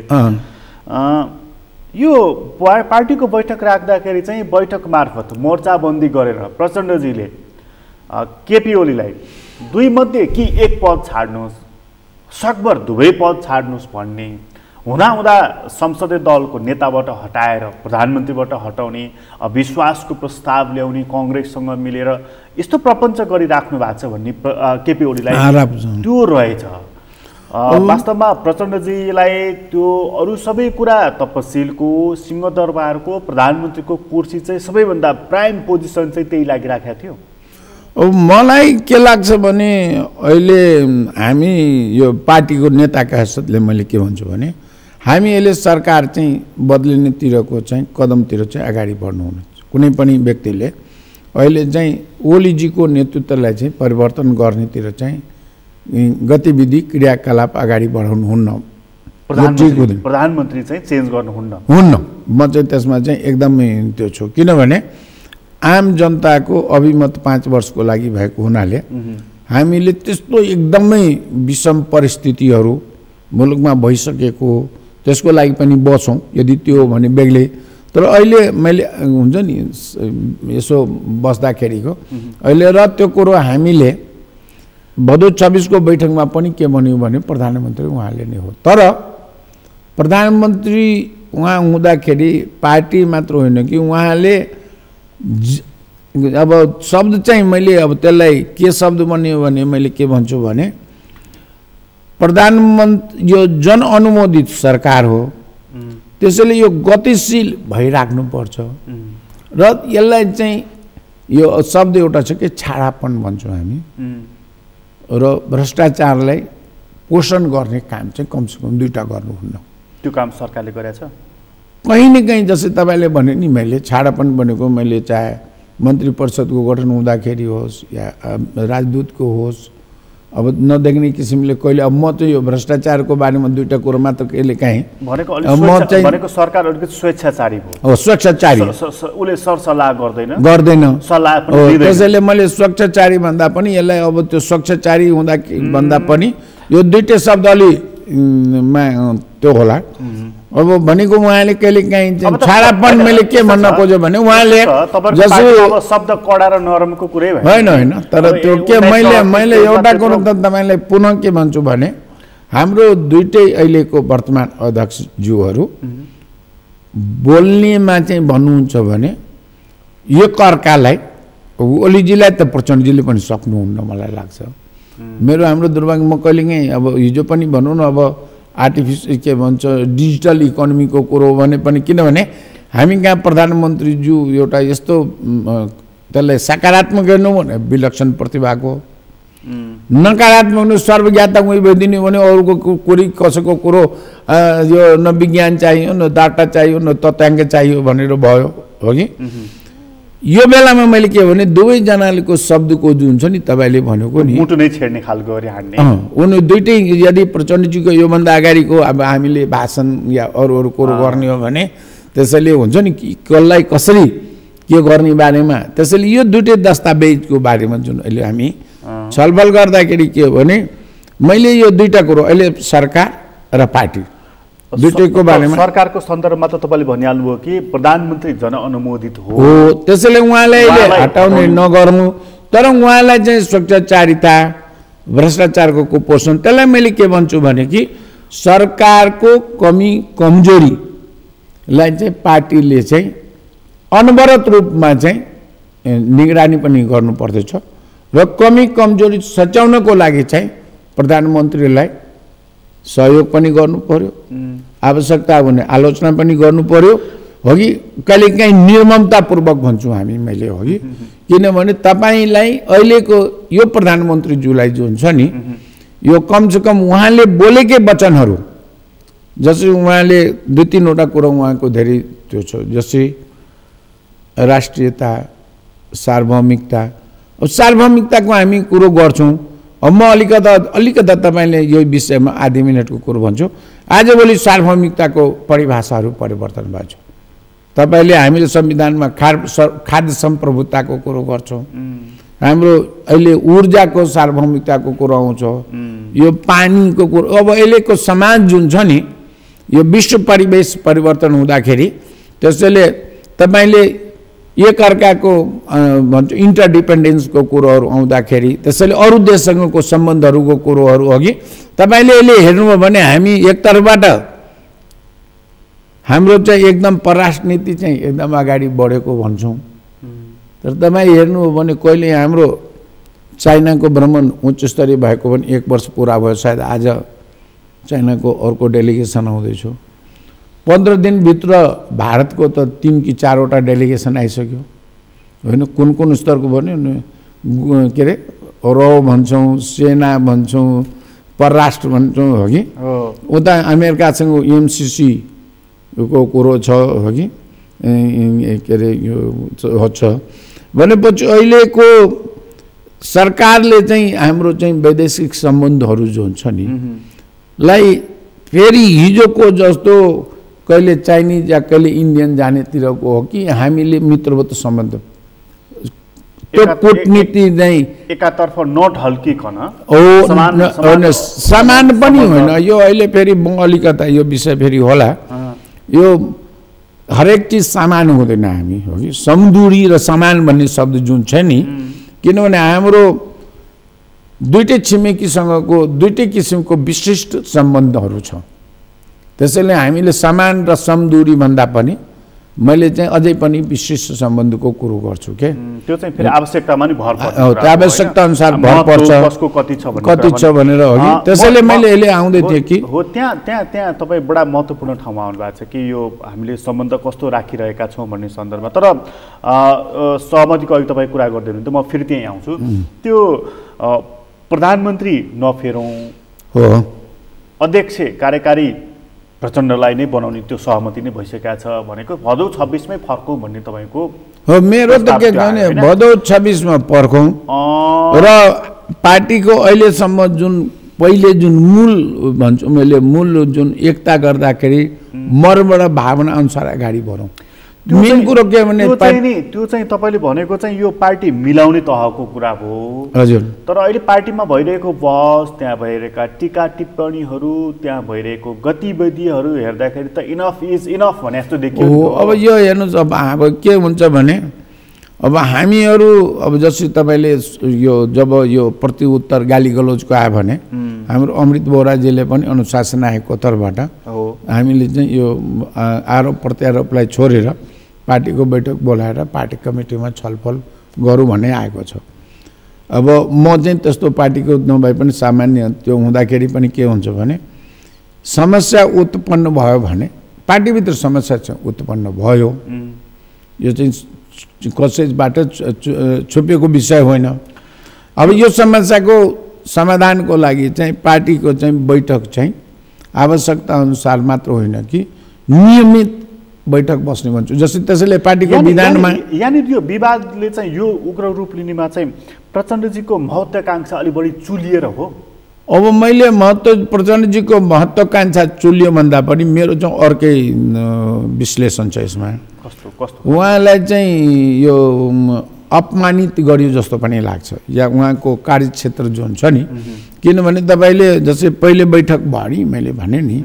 Speaker 1: यो पार्टीको बैठक राख्दाखेरि चाहिँ बैठक मार्फत मोर्चाबन्दी गरेर प्रचण्डजीले केपी ओलीलाई 2 मध्ये कि 1 पद छाड्नुहोस् सकभर दुवै पद छाड्नुहोस् भन्ने हुँदा संसदीय दलको नेताबाट हटाएर प्रधानमन्त्रीबाट हटाउने विश्वासको प्रस्ताव ल्याउने कांग्रेससँग मिलेर यस्तो प्रपञ्च गरिराख्नु भएको छ भन्ने केपी ओलीलाई त्यो रहेछ वास्तवमा प्रचण्डजीलाई त्यो अरू सबै कुरा तपसिलको सिंहदरबारको प्रधानमन्त्रीको कुर्सी चाहिँ सबैभन्दा प्राइम पोजिसन चाहिँ त्यही लागिराखेको थियो
Speaker 2: मलाई के लाग्छ भने अहिले हामी यो पार्टीको नेताका हैसियतले मैले के भन्छु भने हामी अहिले सरकार चाहिँ बदलिनेतिरको चाहिँ कदमतिर चाहिँ अगाडि बढ्नु हुनु कुनै पनि व्यक्तिले अहिले चाहिँ ओलीजीको नेतृत्वलाई चाहिँ परिवर्तन गर्नेतिर चाहिँ गतिविधि क्रियाकलाप अगाडि बढाउनु हुन्न
Speaker 1: प्रधानमन्त्री चाहिँ चेन्ज गर्नुहुन्न
Speaker 2: म चाहिँ त्यसमा चाहिँ एकदमै त्यो छु किनभने आम जनताको अभिमत 5 वर्षको लागि भएको हुनाले हामीले त्यस्तो एकदमै विषम परिस्थितिहरू मुलुकमा भइसकेको त्यसको लागि पनि बचौँ यदि त्यो भने बेग्लै तर अहिले मैले हुन्छ नि यसो बस्दाखेरिको अहिले र त्यो कुरो हामीले भदौ 26 को बैठकमा पनि के भन्यो भने प्रधानमन्त्री उहाँले नै हो तर प्रधानमन्त्री उहाँ हुँदाखेरि पार्टी मात्र होइन कि उहाँले अब शब्द चाहिँ मैले अब त्यसलाई के शब्द बन्यो भने मैले के भन्छु भने प्रधानमन्त्री यो जनअनुमोदित सरकार हो त्यसैले यो गतिशील भइराख्नु पर्छ र यसलाई चाहिँ यो शब्द एउटा छ कि छाडापन भन्छौँ हामी र भ्रष्टाचारलाई पोषण गर्ने काम चाहिँ कमसेकम 2टा गर्नुहुन्न
Speaker 1: त्यो काम सरकारले गरेछ
Speaker 2: कहीँ न कहीँ जस्तै तपाईले भने नि मैले छाडापन भनेको मैले चाहे मन्त्री परिषदको गठन हुँदाखेरि होस् या राजदूतको होस् अब नदेख्ने किसिमले कहिले अब म चाहिँ यो भ्रष्टाचारको बारेमा 2टा कुरा मात्र कहिले काहीँ
Speaker 1: भनेको सरकार अलिकति स्वेच्छाचारी
Speaker 2: हो स्वेच्छाचारी
Speaker 1: उले सरसल्लाह
Speaker 2: गर्दैन
Speaker 1: सल्लाह पनि
Speaker 2: त्यसैले मैले स्वेच्छाचारी भन्दा पनि यसलाई अब त्यो स्वेच्छाचारी हुँदा भन्दा पनि यो 2टै शब्द अलि त्यो होला अब भनेको उहाँले कहिले काहीँ छाडापन मैले के भन्न खोज्यो भने उहाँले
Speaker 1: जसो शब्द कडा र नरमको कुरै
Speaker 2: होइन तर त्यो के मैले एउटा कुरो त तपाईलाई पुनः के भन्छु भने हाम्रो 2टै अहिलेको वर्तमान अध्यक्षज्यूहरू बोल्नेमा चाहिँ भन्नुहुन्छ भने एक अर्कालाई ओलीजीलाई त प्रचण्डजीले पनि सक्नुहुन्न मलाई लाग्छ मेरो हाम्रो दुर्भाग्य म कहिलेकाहीँ अब हिजो पनि भनौँ न अब आर्टिफिसियल के भन्छ डिजिटल इकोनोमीको कुरो भने पनि किनभने हामी कहाँ प्रधानमन्त्रीज्यू एउटा यस्तो त्यसलाई सकारात्मक हेर्नु भने विलक्षण प्रतिभाको, नकारात्मक सर्वज्ञाता उही भइदिने भने अरूको कुरी कसैको कुरो यो न विज्ञान चाहियो न डाटा चाहियो न तथ्याङ्क चाहियो भनेर भयो हो कि। यो बेलामा मैले के भने दुवैजनाको शब्दको जुन छ नि तपाईँले भनेको नि
Speaker 1: मुटु नै छेड्ने खालको गरी हान्ने
Speaker 2: उनी दुइटै यदि प्रचण्डजीको योभन्दा अगाडिको अब हामीले भाषण या अरू कुरो गर्ने हो भने त्यसैले हुन्छ नि कसलाई कसरी के गर्ने बारेमा, त्यसैले यो दुइटै दस्तावेजको बारेमा जुन अहिले हामी छलफल गर्दाखेरि के हो भने मैले यो दुईटा कुरो अहिले सरकार र पार्टी दुईटैको बारेमा
Speaker 1: सरकारको सन्दर्भमा त तपाईँले भनिहाल्नुभयो कि प्रधानमन्त्री जनअनुमोदित हो,
Speaker 2: त्यसैले उहाँलाई हटाउने नगर्नु, तर उहाँलाई चाहिँ स्वच्छचारिता भ्रष्टाचारको कुपोषण त्यसलाई मैले के भन्छु भने कि सरकारको कमी कमजोरीलाई चाहिँ पार्टीले चाहिँ अनवरत रूपमा चाहिँ निगरानी पनि गर्नुपर्दछ र कमी कमजोरी सच्याउनको लागि चाहिँ प्रधानमन्त्रीलाई सहयोग पनि गर्नु पर्यो, आवश्यकता भने आलोचना पनि गर्नु पर्यो हो कि। कहिलेकाहीँ निर्ममतापूर्वक भन्छु हामी मैले हो कि, किनभने तपाईँलाई अहिलेको यो प्रधानमन्त्रीज्यूलाई जुन छ नि यो कमसेकम उहाँले बोलेकै वचनहरू जसरी उहाँले 2-3वटा कुरा उहाँको धेरै त्यो छ, जस्तै राष्ट्रियता सार्वभौमिकता। अब सार्वभौमिकताको हामी कुरो गर्छौँ, अब म अलिकता तपाईँले यो विषयमा आधी मिनटको कुरो भन्छु। आजभोलि सार्वभौमिकताको परिभाषाहरू परिवर्तन भएको छ। तपाईँले हामीले संविधानमा खाद्य सम्प्रभुताको कुरो गर्छौँ, हाम्रो अहिले ऊर्जाको सार्वभौमिकताको कुरो आउँछ, यो पानीको कुरो। अब अहिलेको समाज जुन छ नि यो विश्व परिवेश परिवर्तन हुँदाखेरि त्यसैले तपाईँले एकअर्काको भन्छ इन्टरडिपेन्डेन्सको कुरोहरू आउँदाखेरि त्यसैले अरू देशसँगको सम्बन्धहरूको कुरोहरू अघि तपाईँले यसले हेर्नुभयो भने हामी एकतर्फबाट हाम्रो चाहिँ एकदम परराष्ट्र नीति चाहिँ एकदम अगाडि बढेको भन्छौँ, तर तपाईँ हेर्नुभयो भने कहिले हाम्रो चाइनाको भ्रमण उच्च स्तरीय भएको पनि 1 वर्ष पुरा भयो, सायद आज चाइनाको अर्को डेलिगेसन आउँदैछ। 15 दिनभित्र भारतको त 3 कि 4वटा डेलिगेसन आइसक्यो होइन। कुन स्तरको भन्यो के अरे रौ भन्छौँ, सेना भन्छौँ, परराष्ट्र भन्छौँ हो कि। उता अमेरिकासँग एमसिसी को कुरो छ हो कि के अरे यो छ भनेपछि अहिलेको सरकारले चाहिँ हाम्रो चाहिँ वैदेशिक सम्बन्धहरू जुन छ नि लाई फेरि हिजोको जस्तो कहिले चाइनिज या कहिले इन्डियन जानेतिरको हो कि हामीले मित्रवत सम्बन्ध त्यो कूटनीति चाहिँ
Speaker 1: एकातर्फ नोट हल्किकन
Speaker 2: समान पनि होइन। यो अहिले फेरि अलिकता यो विषय फेरि होला, यो हरेक चिज समान हुँदैन हामी हो कि। समदूरी र समान भन्ने शब्द जुन छ नि, किनभने हाम्रो दुईटै छिमेकीसँगको दुईटै किसिमको विशिष्ट सम्बन्धहरू छ, त्यसैले हामीले समान र समदूरी भन्दा पनि मैले चाहिँ अझै पनि विशिष्ट सम्बन्धको कुरो गर्छु के।
Speaker 1: त्यो चाहिँ फेरि आवश्यकतामा नि भर पर्छ,
Speaker 2: त्यो आवश्यकता अनुसार भर पर्छ,
Speaker 1: कसको कति छ
Speaker 2: भनेर हो कि। त्यसैले मैले यसले आउँदै थिएँ कि
Speaker 1: हो त्यहाँ तपाईँ बडा महत्त्वपूर्ण ठाउँमा आउनु भएको छ कि यो हामीले सम्बन्ध कस्तो राखिरहेका छौँ भन्ने सन्दर्भमा। तर सहमतिको अघि तपाईँ कुरा गर्दै हुनुहुन्थ्यो, म फेरि त्यहीँ आउँछु। त्यो प्रधानमन्त्री नफेरौँ
Speaker 2: हो,
Speaker 1: अध्यक्ष कार्यकारी प्रचण्डलाई नै बनाउने त्यो सहमति नै भइसकेका छ भनेको भदौ 26मै फर्कौँ भन्ने तपाईँको
Speaker 2: हो। मेरो त के भने भदौ 26मा फर्कौँ र पार्टीको अहिलेसम्म जुन पहिले जुन मूल भन्छु मैले मूल जुन एकता गर्दाखेरि मर्मबाट भावना अनुसार अगाडि बढौँ। मेन कुरो के भने
Speaker 1: त्यो चाहिँ तपाईँले भनेको चाहिँ यो पार्टी मिलाउने तहको कुरा हो
Speaker 2: हजुर।
Speaker 1: तर अहिले पार्टीमा भइरहेको बहस, त्यहाँ भइरहेका टीका टिप्पणीहरू, त्यहाँ भइरहेको गतिविधिहरू हेर्दाखेरि त इनफ इज इनफ भने जस्तो देखियो।
Speaker 2: अब यो हेर्नुहोस्, अब के हुन्छ भने अब हामीहरू अब जसरी तपाईँले यो जब यो प्रत्युत्तर गाली गलौजको आयो भने हाम्रो अमृत बोहराजीले पनि अनुशासन आएको तर्फबाट हामीले चाहिँ यो आरोप प्रत्यारोपलाई छोडेर पार्टीको बैठक बोलाएर पार्टी कमिटीमा छलफल गरौँ भन्ने आएको छ। अब म चाहिँ त्यस्तो पार्टीको नभए पनि सामान्य त्यो हुँदाखेरि पनि के हुन्छ भने समस्या उत्पन्न भयो भने पार्टीभित्र समस्या चाहिँ उत्पन्न भयो। यो चाहिँ कसैबाट छुपेको विषय होइन। अब यो समस्याको समाधानको लागि चाहिँ पार्टीको चाहिँ बैठक चाहिँ आवश्यकता अनुसार मात्र होइन कि नियमित बैठक बस्ने भन्छु। जस्तै त्यसैले पार्टीको विधानमा
Speaker 1: यहाँनिर यो विवादले चाहिँ यो उग्र रूप लिनेमा चाहिँ प्रचण्डजीको महत्त्वाकांक्षा अलि बढी चुलिएर हो।
Speaker 2: अब मैले प्रचण्डजीको महत्त्वाकांक्षा चुलियो भन्दा पनि मेरो चाहिँ अर्कै विश्लेषण छ यसमा। उहाँलाई चाहिँ यो अपमानित गरियो जस्तो पनि लाग्छ, या उहाँको कार्यक्षेत्र जुन छ नि। किनभने तपाईँले जस्तै पहिले बैठक भरि मैले भने नि,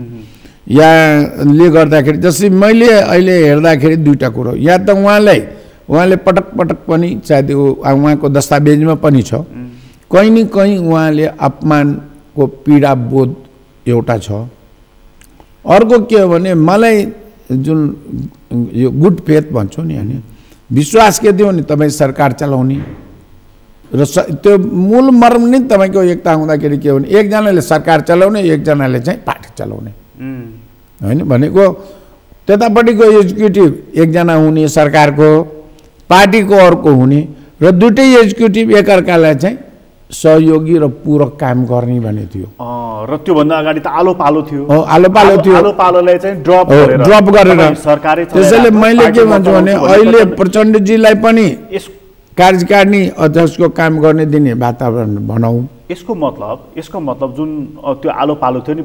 Speaker 2: याले गर्दाखेरि जस्तै मैले अहिले हेर्दाखेरि दुईवटा कुरो, या त उहाँले पटक पटक पनि सायद उहाँको दस्तावेजमा पनि छ, कहीँ न कहीँ उहाँले अपमानको पीडा बोध एउटा छ। अर्को के हो भने मलाई जुन यो गुड फेथ भन्छु नि, अनि विश्वास के दियो नि तपाईँ सरकार चलाउने र त्यो मूल मर्म नै तपाईँको एकता हुँदाखेरि के हो भने एकजनाले सरकार चलाउने, एकजनाले चाहिँ पार्टी चलाउने होइन। भनेको त्यतापट्टिको एक्जिक्युटिभ एकजना हुने सरकारको, पार्टीको अर्को हुने, र दुइटै एक्जिक्युटिभ एकअर्कालाई चाहिँ सहयोगी र पूरक काम गर्ने भने थियो।
Speaker 1: र त्योभन्दा अगाडि त आलो पालो थियो।
Speaker 2: आलो
Speaker 1: पालोलाई चाहिँ
Speaker 2: ड्रप गरेर सरकारले। त्यसैले मैले के भन्छु भने अहिले प्रचण्डजीलाई पनि कार्यकारिणी अध्यक्षको काम गर्ने दिने वातावरण बनाऊ।
Speaker 1: यसको मतलब जुन त्यो आलो पालो थियो नि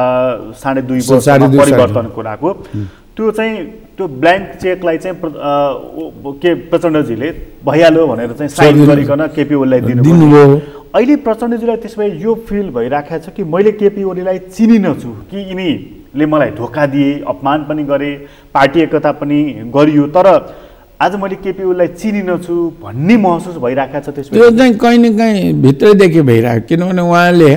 Speaker 1: 2.5 वर्ष परिवर्तन कुराको, त्यो चाहिँ त्यो ब्ल्याङ्क चेकलाई चाहिँ के प्रचण्डजीले भइहाल्यो भनेर चाहिँ साइन गरिकन केपी ओलीलाई दिनुभयो। अहिले प्रचण्डजीलाई त्यसमा यो फिल भइराखेको छ कि मैले केपी ओलीलाई चिनिनछु, कि यिनीले मलाई धोका दिए, अपमान पनि गरे, पार्टी एकता पनि गरियो, तर आज मैले केपी ओलीलाई चिनिनछु भन्ने महसुस भइराखेको छ। त्यसमा
Speaker 2: त्यो चाहिँ कहीँ न कहीँ भित्रैदेखि भइरहेको, किनभने उहाँले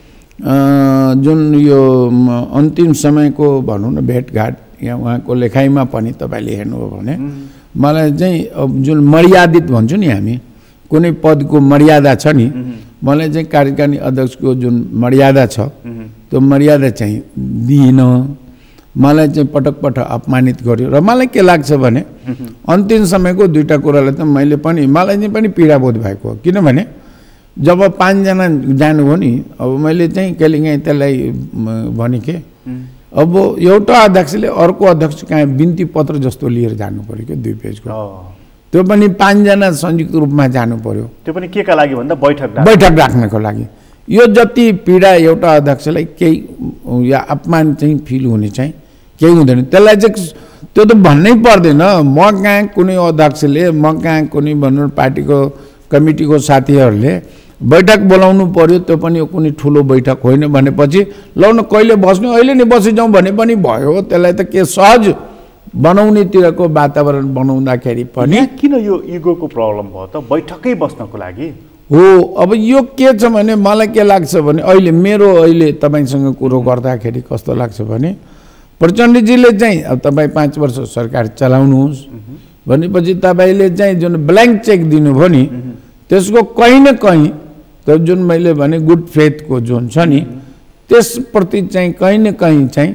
Speaker 2: जुन यो अन्तिम समयको भनौँ न भेटघाट यहाँ उहाँको लेखाइमा पनि तपाईँले हेर्नुभयो भने मलाई चाहिँ जुन मर्यादित भन्छौँ नि हामी, कुनै पदको मर्यादा छ नि, मलाई चाहिँ कार्यकारिणी अध्यक्षको जुन मर्यादा छ त्यो मर्यादा चाहिँ दिएन। मलाई चाहिँ पटक पटक अपमानित गर्यो। र मलाई के लाग्छ भने अन्तिम समयको दुईवटा कुरालाई त मलाई चाहिँ पनि पीडा बोध भएको हो। किनभने जब 5 जना जानुभयो नि, अब मैले चाहिँ कहिलेकाहीँ त्यसलाई भने के, अब एउटा अध्यक्षले अर्को अध्यक्ष कहाँ बिन्ती पत्र जस्तो लिएर जानु पर्यो क्या 2 पेजको, त्यो पनि 5 जना संयुक्त रूपमा जानु पर्यो।
Speaker 1: त्यो पनि के का लागि भन्दा
Speaker 2: बैठक राख्नको लागि। यो जति पीडा एउटा अध्यक्षलाई केही या अपमान चाहिँ फिल हुने चाहिँ केही हुँदैन। त्यसलाई चाहिँ त्यो त भन्नै पर्दैन। म कहाँ कुनै अध्यक्षले, म कहाँ कुनै भनौँ पार्टीको कमिटीको साथीहरूले बैठक बोलाउनु पर्यो, त्यो पनि कुनै ठुलो बैठक होइन भनेपछि लौ न कहिले बस्ने, अहिले नै बसिजाउँ भने पनि भयो। त्यसलाई त के सहज बनाउनेतिरको वातावरण बनाउँदाखेरि पनि
Speaker 1: किन यो इगोको प्रब्लम भयो त बैठकै बस्नको लागि
Speaker 2: हो। अब यो के छ भने मलाई के लाग्छ भने अहिले तपाईँसँग कुरो गर्दाखेरि कस्तो लाग्छ भने प्रचण्डजीले चाहिँ अब तपाईँ 5 वर्ष सरकार चलाउनुहोस् भनेपछि तपाईँले चाहिँ जुन ब्ल्याङ्क चेक दिनुभयो नि, त्यसको कहीँ न कहीँ त्यो जुन मैले भने गुड फेथको जुन छ नि, त्यसप्रति चाहिँ कहीँ न कहीँ चाहिँ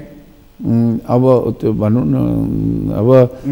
Speaker 2: अब त्यो भनौँ न अब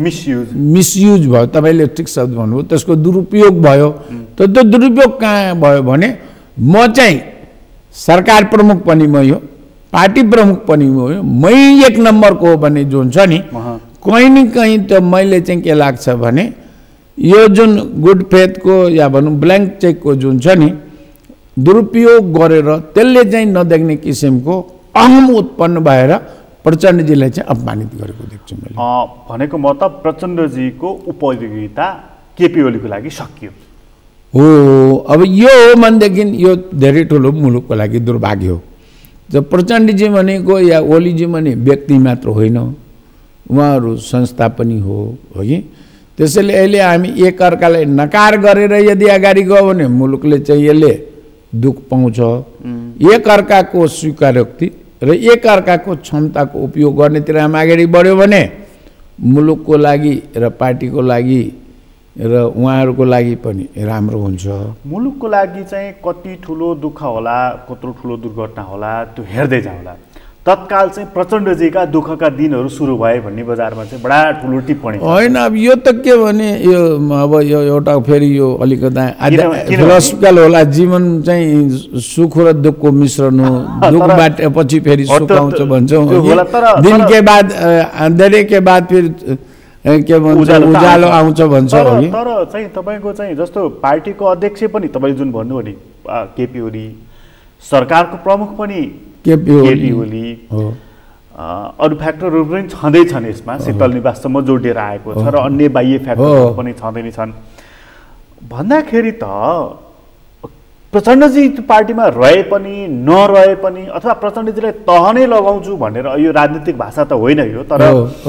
Speaker 2: मिसयुज भयो। तपाईँले ठिक शब्द भन्नुभयो, त्यसको दुरुपयोग भयो। त्यो दुरुपयोग कहाँ भयो भने म चाहिँ सरकार प्रमुख पनि म यो, पार्टी प्रमुख पनि म यो, मै 1 नम्बरको हो भन्ने जुन छ नि, कहीँ न कहीँ त मैले चाहिँ के लाग्छ भने यो जुन गुड फेथको या भनौँ ब्ल्याङ्क चेकको जुन छ नि, दुरुपयोग गरेर त्यसले चाहिँ नदेख्ने किसिमको अहम उत्पन्न भएर प्रचण्डजीलाई चाहिँ अपमानित गरेको देख्छु मैले।
Speaker 1: भनेको मतलब प्रचण्डजीको उपयोगिता केपी ओलीको लागि सकियो
Speaker 2: हो। अब यो हो भनेदेखि यो धेरै ठुलो मुलुकको लागि दुर्भाग्य हो। जब प्रचण्डजी भनेको या ओलीजी भने व्यक्ति मात्र होइन, उहाँहरू संस्था पनि हो कि। त्यसैले अहिले हामी एकअर्कालाई नकार गरेर यदि अगाडि गयो भने मुलुकले चाहिँ यसले दुःख पाउँछ। एकअर्काको स्वीकारोक्ति र एकअर्काको क्षमताको उपयोग गर्नेतिर हामी अगाडि बढ्यो भने मुलुकको लागि र पार्टीको लागि र उहाँहरूको लागि पनि राम्रो हुन्छ।
Speaker 1: मुलुकको लागि चाहिँ कति ठुलो दुःख होला, कत्रो ठुलो दुर्घटना होला त्यो हेर्दै जाउँला। तत्काल चाहिँ प्रचण्डजीका दुःखका दिनहरू सुरु भए भन्ने बजारमा चाहिँ बडा ठुलो टिप्पणी
Speaker 2: होइन। अब यो त के भने यो अब यो एउटा फेरि यो अलिकता फिलोसफिकल होला, जीवन चाहिँ सुख र दुःखको मिश्रण हो, दुःखबाट पछि फेरि सुख आउँछ भन्छौँ, दिन के बाद अंधेरे के बाद फिर के भन्छ उज्यालो आउँछ भन्छ।
Speaker 1: तर चाहिँ तपाईँको चाहिँ जस्तो पार्टीको अध्यक्ष पनि तपाईँले जुन भन्नुभयो नि केपी ओली, सरकारको प्रमुख पनि केपी ओली, अरू फ्याक्टरहरू पनि छँदैछन् यसमा, शीतल निवाससम्म जोडिएर आएको छ र अन्य बाह्य फ्याक्टरहरू पनि छँदै नै छन् भन्दाखेरि त प्रचण्डजी पार्टीमा रहे पनि नरहे पनि अथवा प्रचण्डजीलाई तह नै लगाउँछु भनेर यो राजनीतिक भाषा त होइन यो, तर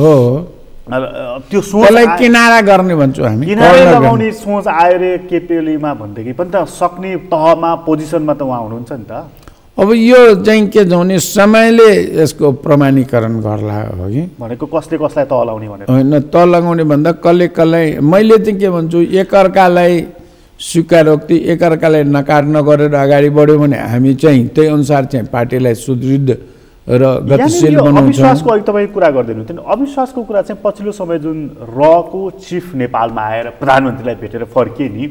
Speaker 1: त्यो सोचलाई
Speaker 2: किनारा गर्ने भन्छौँ हामी,
Speaker 1: किनारा लगाउने सोच आयो रे केपी ओलीमा भनेदेखि पनि त सक्ने तहमा पोजिसनमा त उहाँ हुनुहुन्छ नि त।
Speaker 2: अब यो चाहिँ के भने समयले यसको प्रमाणीकरण गर्ला हो कि
Speaker 1: भनेको कसले कसलाई तह लगाउने भनेर
Speaker 2: होइन, तह लगाउने भन्दा कसलाई मैले चाहिँ के भन्छु एकअर्कालाई स्वीकारोक्ति एकअर्कालाई नकार नगरेर अगाडि बढ्यो भने हामी चाहिँ त्यही अनुसार चाहिँ पार्टीलाई सुदृढ र गतिशील बनाउँछौँ।
Speaker 1: अविश्वासको अहिले तपाईँ कुरा गर्दैनु थियो, अविश्वासको कुरा चाहिँ पछिल्लो समय जुन रको चिफ नेपालमा आएर प्रधानमन्त्रीलाई भेटेर फर्किए नि,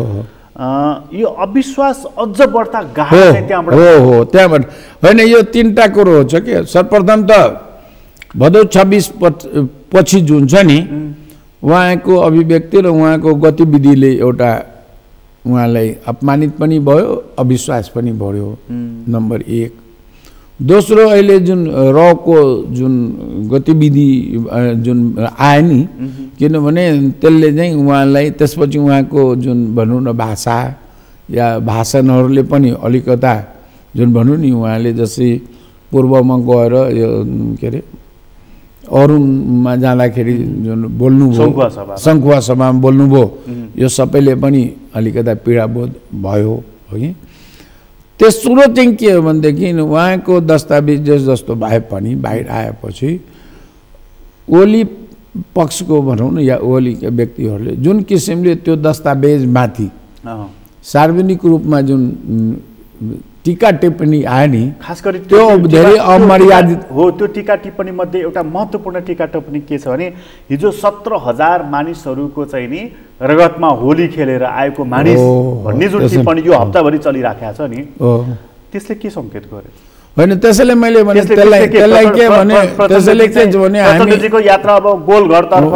Speaker 1: यो अविश्वास अझ बढ्ता गाह्रो त्यहाँबाट
Speaker 2: हो त्यहाँबाट होइन। यो तीनटा कुरो हो कि सर्वप्रथम त भदौ 26 पछि जुन छ नि उहाँको अभिव्यक्ति र उहाँको गतिविधिले एउटा उहाँलाई अपमानित पनि भयो, अविश्वास पनि बढ्यो नम्बर 1। दोस्रो अहिले जुन रको जुन गतिविधि जुन आयो नि, किनभने त्यसले चाहिँ उहाँलाई त्यसपछि उहाँको जुन भनौँ न भाषा या भाषणहरूले पनि अलिकता जुन भनौँ नि उहाँले जस्तै पूर्वमा गएर यो के अरे अरुणमा जाँदाखेरि जुन बोल्नुभयो सङ्खुवा सभामा बोल्नुभयो, यो सबैले पनि अलिकता पीडाबोध भयो हो कि। तेस्रो चाहिँ के हो भनेदेखि उहाँको दस्तावेज जस्तो भए पनि बाहिर आएपछि ओली पक्षको भनौँ न या ओलीका व्यक्तिहरूले जुन किसिमले त्यो दस्तावेजमाथि सार्वजनिक रूपमा जुन टीका टिप्पणी आयो नि,
Speaker 1: खास गरी
Speaker 2: त्यो धेरै अमर्यादित
Speaker 1: हो। त्यो टीका टिप्पणी मध्ये एउटा महत्त्वपूर्ण टीका टिप्पणी के छ भने हिजो 17,000 मानिसहरूको चाहिँ नि रगतमा होली खेलेर आएको मानिस भन्ने जुन टिप्पणी यो हप्ताभरि चलिराखेको छ नि, त्यसले के सङ्केत गर्यो?
Speaker 2: होइन त्यसैले मैले भने त्यसलाई के भने त्यसैले के भने
Speaker 1: हामीको यात्रा अब गोलघरतर्फ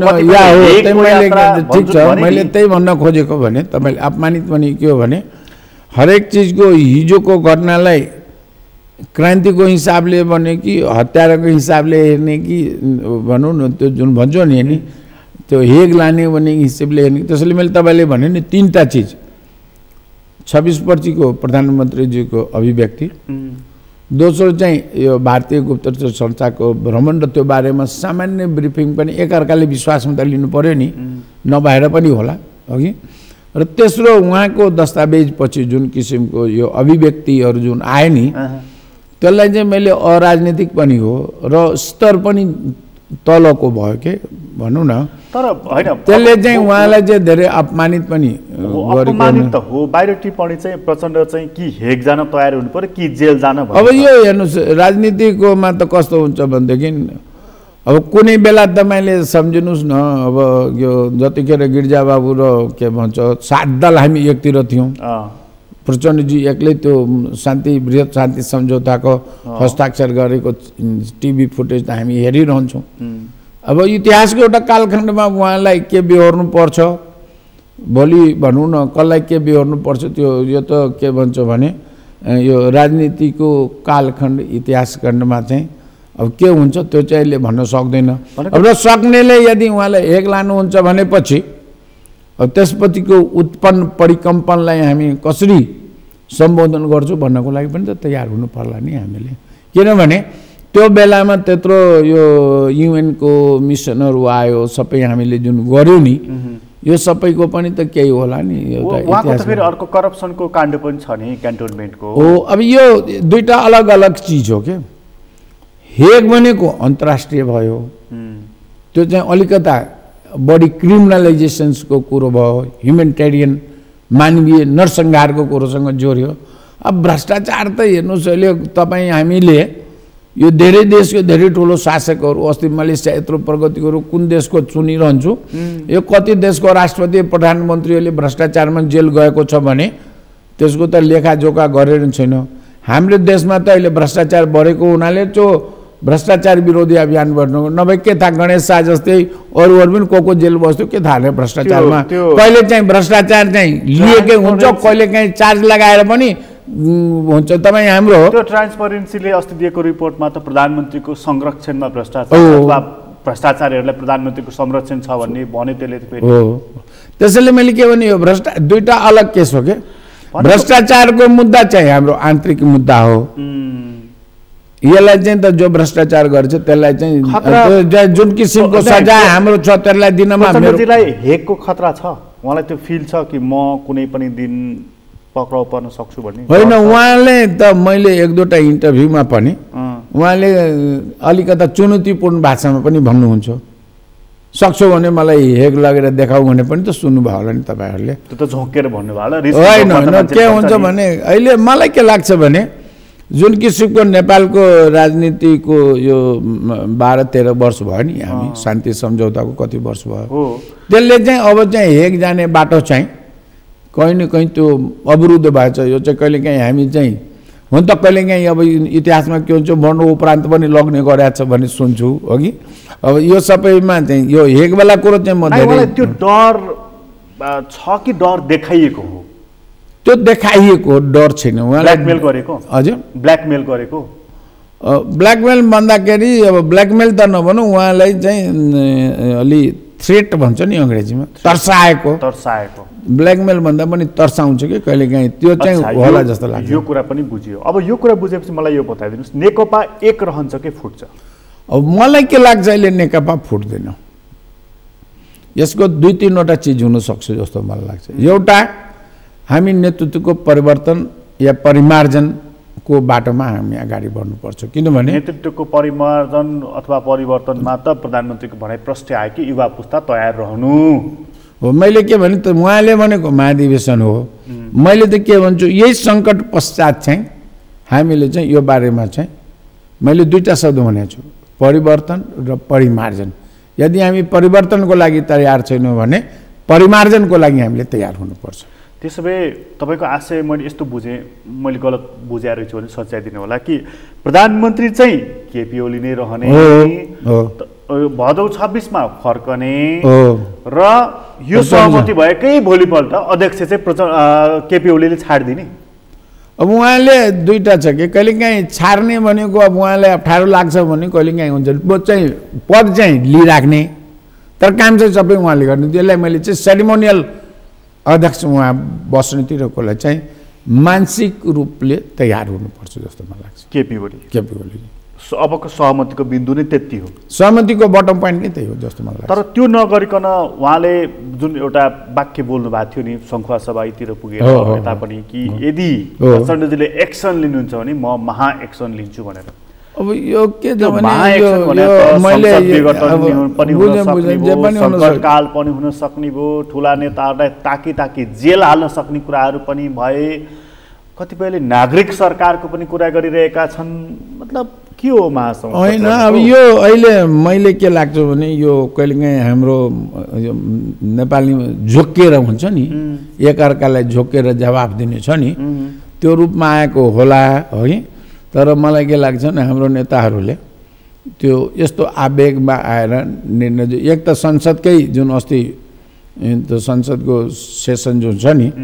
Speaker 2: ठिक छ, मैले त्यही भन्न खोजेको भने तपाईँले अपमानित पनि के हो भने हरेक चिजको हिजोको घटनालाई क्रान्तिको हिसाबले भने कि हत्याराको हिसाबले हेर्ने कि भनौँ न त्यो जुन भन्छ नि हेर्ने त्यो हेग लाने भन्ने हिसाबले हेर्ने। त्यसैले मैले तपाईँले भने नि तीनटा चिज 26 पछिको प्रधानमन्त्रीजीको अभिव्यक्ति, दोस्रो चाहिँ यो भारतीय गुप्तचर संस्थाको भ्रमण र त्यो बारेमा सामान्य ब्रिफिङ पनि एकअर्काले विश्वासमा त लिनु पर्यो नि, नभएर पनि होला अघि। र तेस्रो उहाँको दस्तावेज पछि जुन किसिमको यो अभिव्यक्तिहरू जुन आए नि त्यसलाई चाहिँ मैले अराजनीतिक पनि हो र स्तर पनि तलको भयो के भनौँ न।
Speaker 1: तर होइन
Speaker 2: त्यसले चाहिँ उहाँलाई चाहिँ धेरै अपमानित पनि
Speaker 1: अपमानित त हो। बाहिर टिप्पणी चाहिँ प्रचण्ड चाहिँ कि हेग जान तयार हुनु पर्यो कि जेल जान।
Speaker 2: अब यो हेर्नुहोस् राजनीतिकोमा त कस्तो हुन्छ भनेदेखि अब कुनै बेला तपाईँले सम्झिनुहोस् न, अब यो जतिखेर गिरिजाबाबु र के भन्छ 7 दल हामी एकतिर थियौँ, प्रचण्डजी एक्लै त्यो बृहत शान्ति सम्झौताको हस्ताक्षर गरेको टिभी फुटेज त हामी हेरिरहन्छौँ। अब इतिहासको एउटा कालखण्डमा उहाँलाई के बेहोर्नु पर्छ, भोलि भनौँ न कसलाई के बेहोर्नु पर्छ, त्यो यो त के भन्छ भने यो राजनीतिको कालखण्ड इतिहास खण्डमा चाहिँ अब के हुन्छ त्यो चाहिँ अहिले भन्न सक्दैन। अब र सक्नेले यदि उहाँलाई हेग लानुहुन्छ भनेपछि अब त्यसपछिको उत्पन्न परिकम्पनलाई हामी कसरी सम्बोधन गर्छौँ भन्नको लागि पनि त तयार हुनु पर्ला नि हामीले, किनभने त्यो बेलामा त्यत्रो यो युएनको मिसनहरू आयो सबै हामीले जुन गर्यौँ नि यो सबैको पनि त केही होला नि एउटा
Speaker 1: इतिहास। फेरि अर्को करप्सनको काण्ड पनि छ नि क्यान्टोनमेन्टको
Speaker 2: हो। अब यो दुईटा अलग अलग चिज हो के। हेग भनेको अन्तर्राष्ट्रिय भयो, त्यो चाहिँ अलिकता बढी क्रिमिनलाइजेसन्सको कुरो भयो, ह्युमेनिटेरियन मानवीय नरसंहारको कुरोसँग जोड्यो। अब भ्रष्टाचार त हेर्नुहोस् अहिले तपाईँ हामीले यो धेरै देशको धेरै ठुलो शासकहरू अस्ति मलेसिया यत्रो प्रगति गरौँ कुन देशको चुनिरहन्छु यो कति देशको राष्ट्रपति प्रधानमन्त्रीहरूले भ्रष्टाचारमा जेल गएको छ भने त्यसको त लेखाजोखा गरेर छैन। हाम्रो देशमा त अहिले भ्रष्टाचार बढेको हुनाले त्यो भ्रष्टाचार विरोधी अभियान बढ्नु नभए के थाहा गणेश शाह जस्तै अरू पनि को जेल बस्थ्यो के थाहा भ्रष्टाचारमा कहिले चाहिँ भ्रष्टाचार चाहिँ लिएकै हुन्छ कहिले काहीँ चार्ज लगाएर पनि हुन्छ। तपाईँ हाम्रो
Speaker 1: त्यो ट्रान्सपरेन्सीले अस्ति दिएको रिपोर्टमा त प्रधानमन्त्रीको संरक्षणमा भ्रष्टाचार अथवा भ्रष्टाचारीहरूलाई प्रधानमन्त्रीको संरक्षण छ भन्ने भन्यो त्यसले
Speaker 2: हो। त्यसैले मैले के भने यो दुईटा अलग केस हो के भ्रष्टाचारको मुद्दा चाहिँ हाम्रो आन्तरिक मुद्दा हो। यसलाई चाहिँ त जो भ्रष्टाचार गर्छ त्यसलाई चाहिँ जुन किसिमको सजाय हाम्रो छ त्यसलाई दिनमा
Speaker 1: मेरोलाई हेकको खतरा छ उहाँलाई त्यो फिल छ कि म कुनै पनि दिन पक्राउ पर्न सक्छु भन्ने
Speaker 2: होइन। उहाँले त मैले एक दुईवटा इन्टरभ्यूमा पनि उहाँले अलिकता चुनौतीपूर्ण भाषामा पनि भन्नुहुन्छ सक्छौ भने मलाई हेक लगेर देखाऊ भने पनि त सुन्नुभयो होला नि तपाईँहरूले।
Speaker 1: त्यो त झोकेर भन्नुभयो
Speaker 2: होइन होइन के हुन्छ भने अहिले मलाई के लाग्छ भने जुन किसिमको नेपालको राजनीतिको यो 12-13 वर्ष भयो नि हामी शान्ति सम्झौताको कति वर्ष भयो त्यसले चाहिँ अब चाहिँ हेक जाने बाटो चाहिँ कहीँ न कहीँ त्यो अवरुद्ध भएछ। यो चाहिँ कहिलेकाहीँ हामी चाहिँ हुन त कहिलेकाहीँ अब इतिहासमा के हुन्छ मर्नु उपरान्त पनि लग्ने गरेछ भन्ने सुन्छु हो कि अब यो सबैमा चाहिँ यो हेकवाला कुरो चाहिँ म
Speaker 1: त्यो डर छ कि डर देखाइएको हो?
Speaker 2: त्यो देखाइएको डर छैन उहाँलाई
Speaker 1: ब्ल्याकमेल गरेको।
Speaker 2: हजुर
Speaker 1: ब्ल्याकमेल गरेको
Speaker 2: ब्ल्याकमेल भन्दाखेरि अब ब्ल्याकमेल त नभनौँ उहाँलाई चाहिँ अलि थ्रेट भन्छ नि अङ्ग्रेजीमा तर्साएको ब्ल्याकमेल भन्दा पनि तर्साउँछ कि कहिलेकाहीँ त्यो चाहिँ होला जस्तो लाग्छ।
Speaker 1: यो कुरा पनि बुझियो। अब यो कुरा बुझेपछि मलाई यो बताइदिनुहोस् नेकपा एक रहन्छ कि फुट्छ?
Speaker 2: अब मलाई के लाग्छ अहिले नेकपा फुट्दैन। यसको 2-3वटा चिज हुनसक्छ जस्तो मलाई लाग्छ। एउटा हामी नेतृत्वको परिवर्तन या परिमार्जनको बाटोमा हामी अगाडि बढ्नुपर्छ किनभने
Speaker 1: नेतृत्वको परिमार्जन अथवा परिवर्तनमा त प्रधानमन्त्रीको भनाइ प्रष्ट आयो कि युवा पुस्ता तयार रहनु
Speaker 2: हो। मैले के भने त उहाँले भनेको महाधिवेशन हो। मैले त के भन्छु यही सङ्कट पश्चात चाहिँ हामीले चाहिँ यो बारेमा चाहिँ मैले 2टा शब्द भनेको छु परिवर्तन र परिमार्जन। यदि हामी परिवर्तनको लागि तयार छैनौँ भने परिमार्जनको लागि हामीले तयार हुनुपर्छ।
Speaker 1: त्यसो भए तपाईँको आशय मैले यस्तो बुझेँ मैले गलत बुझाएर छु भने सच्याइदिनु होला कि प्रधानमन्त्री चाहिँ केपी ओली नै रहने भदौ 26मा फर्कने र यो सहमति भएकै भोलिपल्ट अध्यक्ष चाहिँ केपी ओलीले छाडिदिने।
Speaker 2: अब उहाँले 2टा छ कि कहिलेकाहीँ छाड्ने भनेको अब उहाँलाई अप्ठ्यारो लाग्छ भने कहिलेकाहीँ हुन्छ चाहिँ पद चाहिँ लिइराख्ने तर काम चाहिँ सबै उहाँले गर्ने। त्यसलाई मैले चाहिँ सेरिमोनियल अध्यक्ष उहाँ बस्नेतिरकोलाई चाहिँ मानसिक रूपले तयार हुनुपर्छ जस्तो मलाई लाग्छ।
Speaker 1: केपी ओली अबको सहमतिको बिन्दु नै त्यति हो।
Speaker 2: सहमतिको बटम पोइन्ट नै त्यही हो जस्तो मलाई लाग्छ।
Speaker 1: तर त्यो नगरिकन उहाँले जुन एउटा वाक्य बोल्नु भएको थियो नि सङ्खुवा सभातिर पुगेर तापनि कि यदि प्रचण्डजीले एक्सन लिनुहुन्छ भने म महा एक्सन लिन्छु भनेर।
Speaker 2: अब यो के छ भने मैले
Speaker 1: काल पनि हुन सक्ने भयो ठुला नेताहरूलाई ताकी जेल हाल्न सक्ने कुराहरू पनि भए कतिपयले नागरिक सरकारको पनि कुरा गरिरहेका छन्। मतलब के हो महासङ्घ?
Speaker 2: होइन अब यो अहिले मैले के लाग्छ भने यो कहिलेकाहीँ हाम्रो नेपालीमा झोकेर हुन्छ नि एकअर्कालाई झोकेर जवाफ दिने छ नि त्यो रूपमा आएको होला है। तर मलाई के लाग्छ भने हाम्रो नेताहरूले त्यो यस्तो आवेगमा आएर निर्णय एक त संसदकै जुन अस्ति त्यो संसदको सेसन जुन छ नि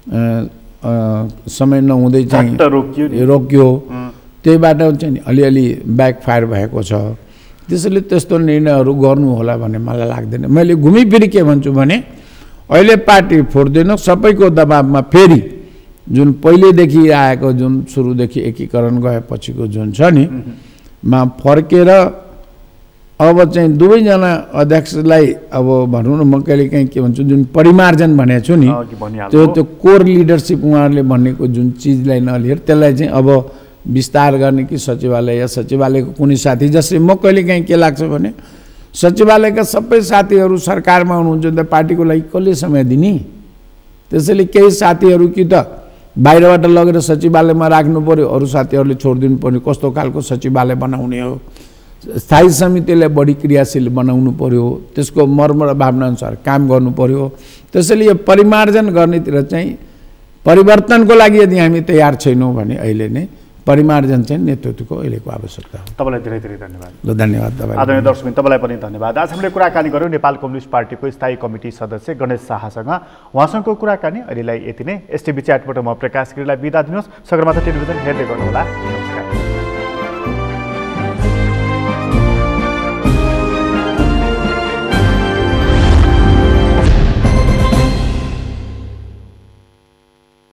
Speaker 2: समय नहुँदै चाहिँ रोकियो त्यहीबाट चाहिँ नि अलिअलि ब्याकफायर भएको छ। त्यसैले त्यस्तो निर्णयहरू गर्नु होला भन्ने मलाई लाग्दैन। मैले घुमिफिरी के भन्छु भने अहिले पार्टी फुट्दैन सबैको दबाबमा फेरि जुन पहिलेदेखि आएको जुन सुरुदेखि एकीकरण गएपछिको जुन छ नि मा फर्केर अब चाहिँ दुवैजना अध्यक्षलाई अब भनौँ न म कहिलेकाहीँ के भन्छु जुन परिमार्जन भनेको छु नि त्यो कोर लिडरसिप उहाँहरूले भनेको जुन चिजलाई नलिएर त्यसलाई चाहिँ अब विस्तार गर्ने कि सचिवालय या सचिवालयको कुनै साथी जसरी म कहिलेकाहीँ के लाग्छ भने सचिवालयका सबै साथीहरू सरकारमा हुनुहुन्छ त पार्टीको लागि कसले समय दिने? त्यसैले केही साथीहरू कि त बाहिरबाट लगेर सचिवालयमा राख्नु पर्यो, अरू साथीहरूले छोडिदिनु पर्यो, कस्तो खालको सचिवालय बनाउने हो, स्थायी समितिलाई बढी क्रियाशील बनाउनु पर्यो, त्यसको मर्म र भावनाअनुसार काम गर्नु पर्यो। त्यसैले यो परिमार्जन गर्नेतिर चाहिँ परिवर्तनको लागि यदि हामी तयार छैनौँ भने अहिले नै परिमार्जन चाहिँ नेतृत्वको अहिलेको आवश्यकता हो।
Speaker 1: तपाईँलाई धेरै धेरै धन्यवाद।
Speaker 2: ल धन्यवाद तपाईँ।
Speaker 1: आदरणीय दर्शकबिन तपाईँलाई पनि धन्यवाद। आज हामीले कुराकानी गऱ्यौँ नेपाल कम्युनिस्ट पार्टीको स्थायी कमिटी सदस्य गणेश शाहसँग। उहाँसँगको कुराकानी अहिलेलाई यति नै। एसटिभी च्याटबाट म प्रकाश गिरीलाई बिदा दिनुहोस्। सगरमाथा टेलिभिजन हेर्दै गर्नुहोला। नमस्कार।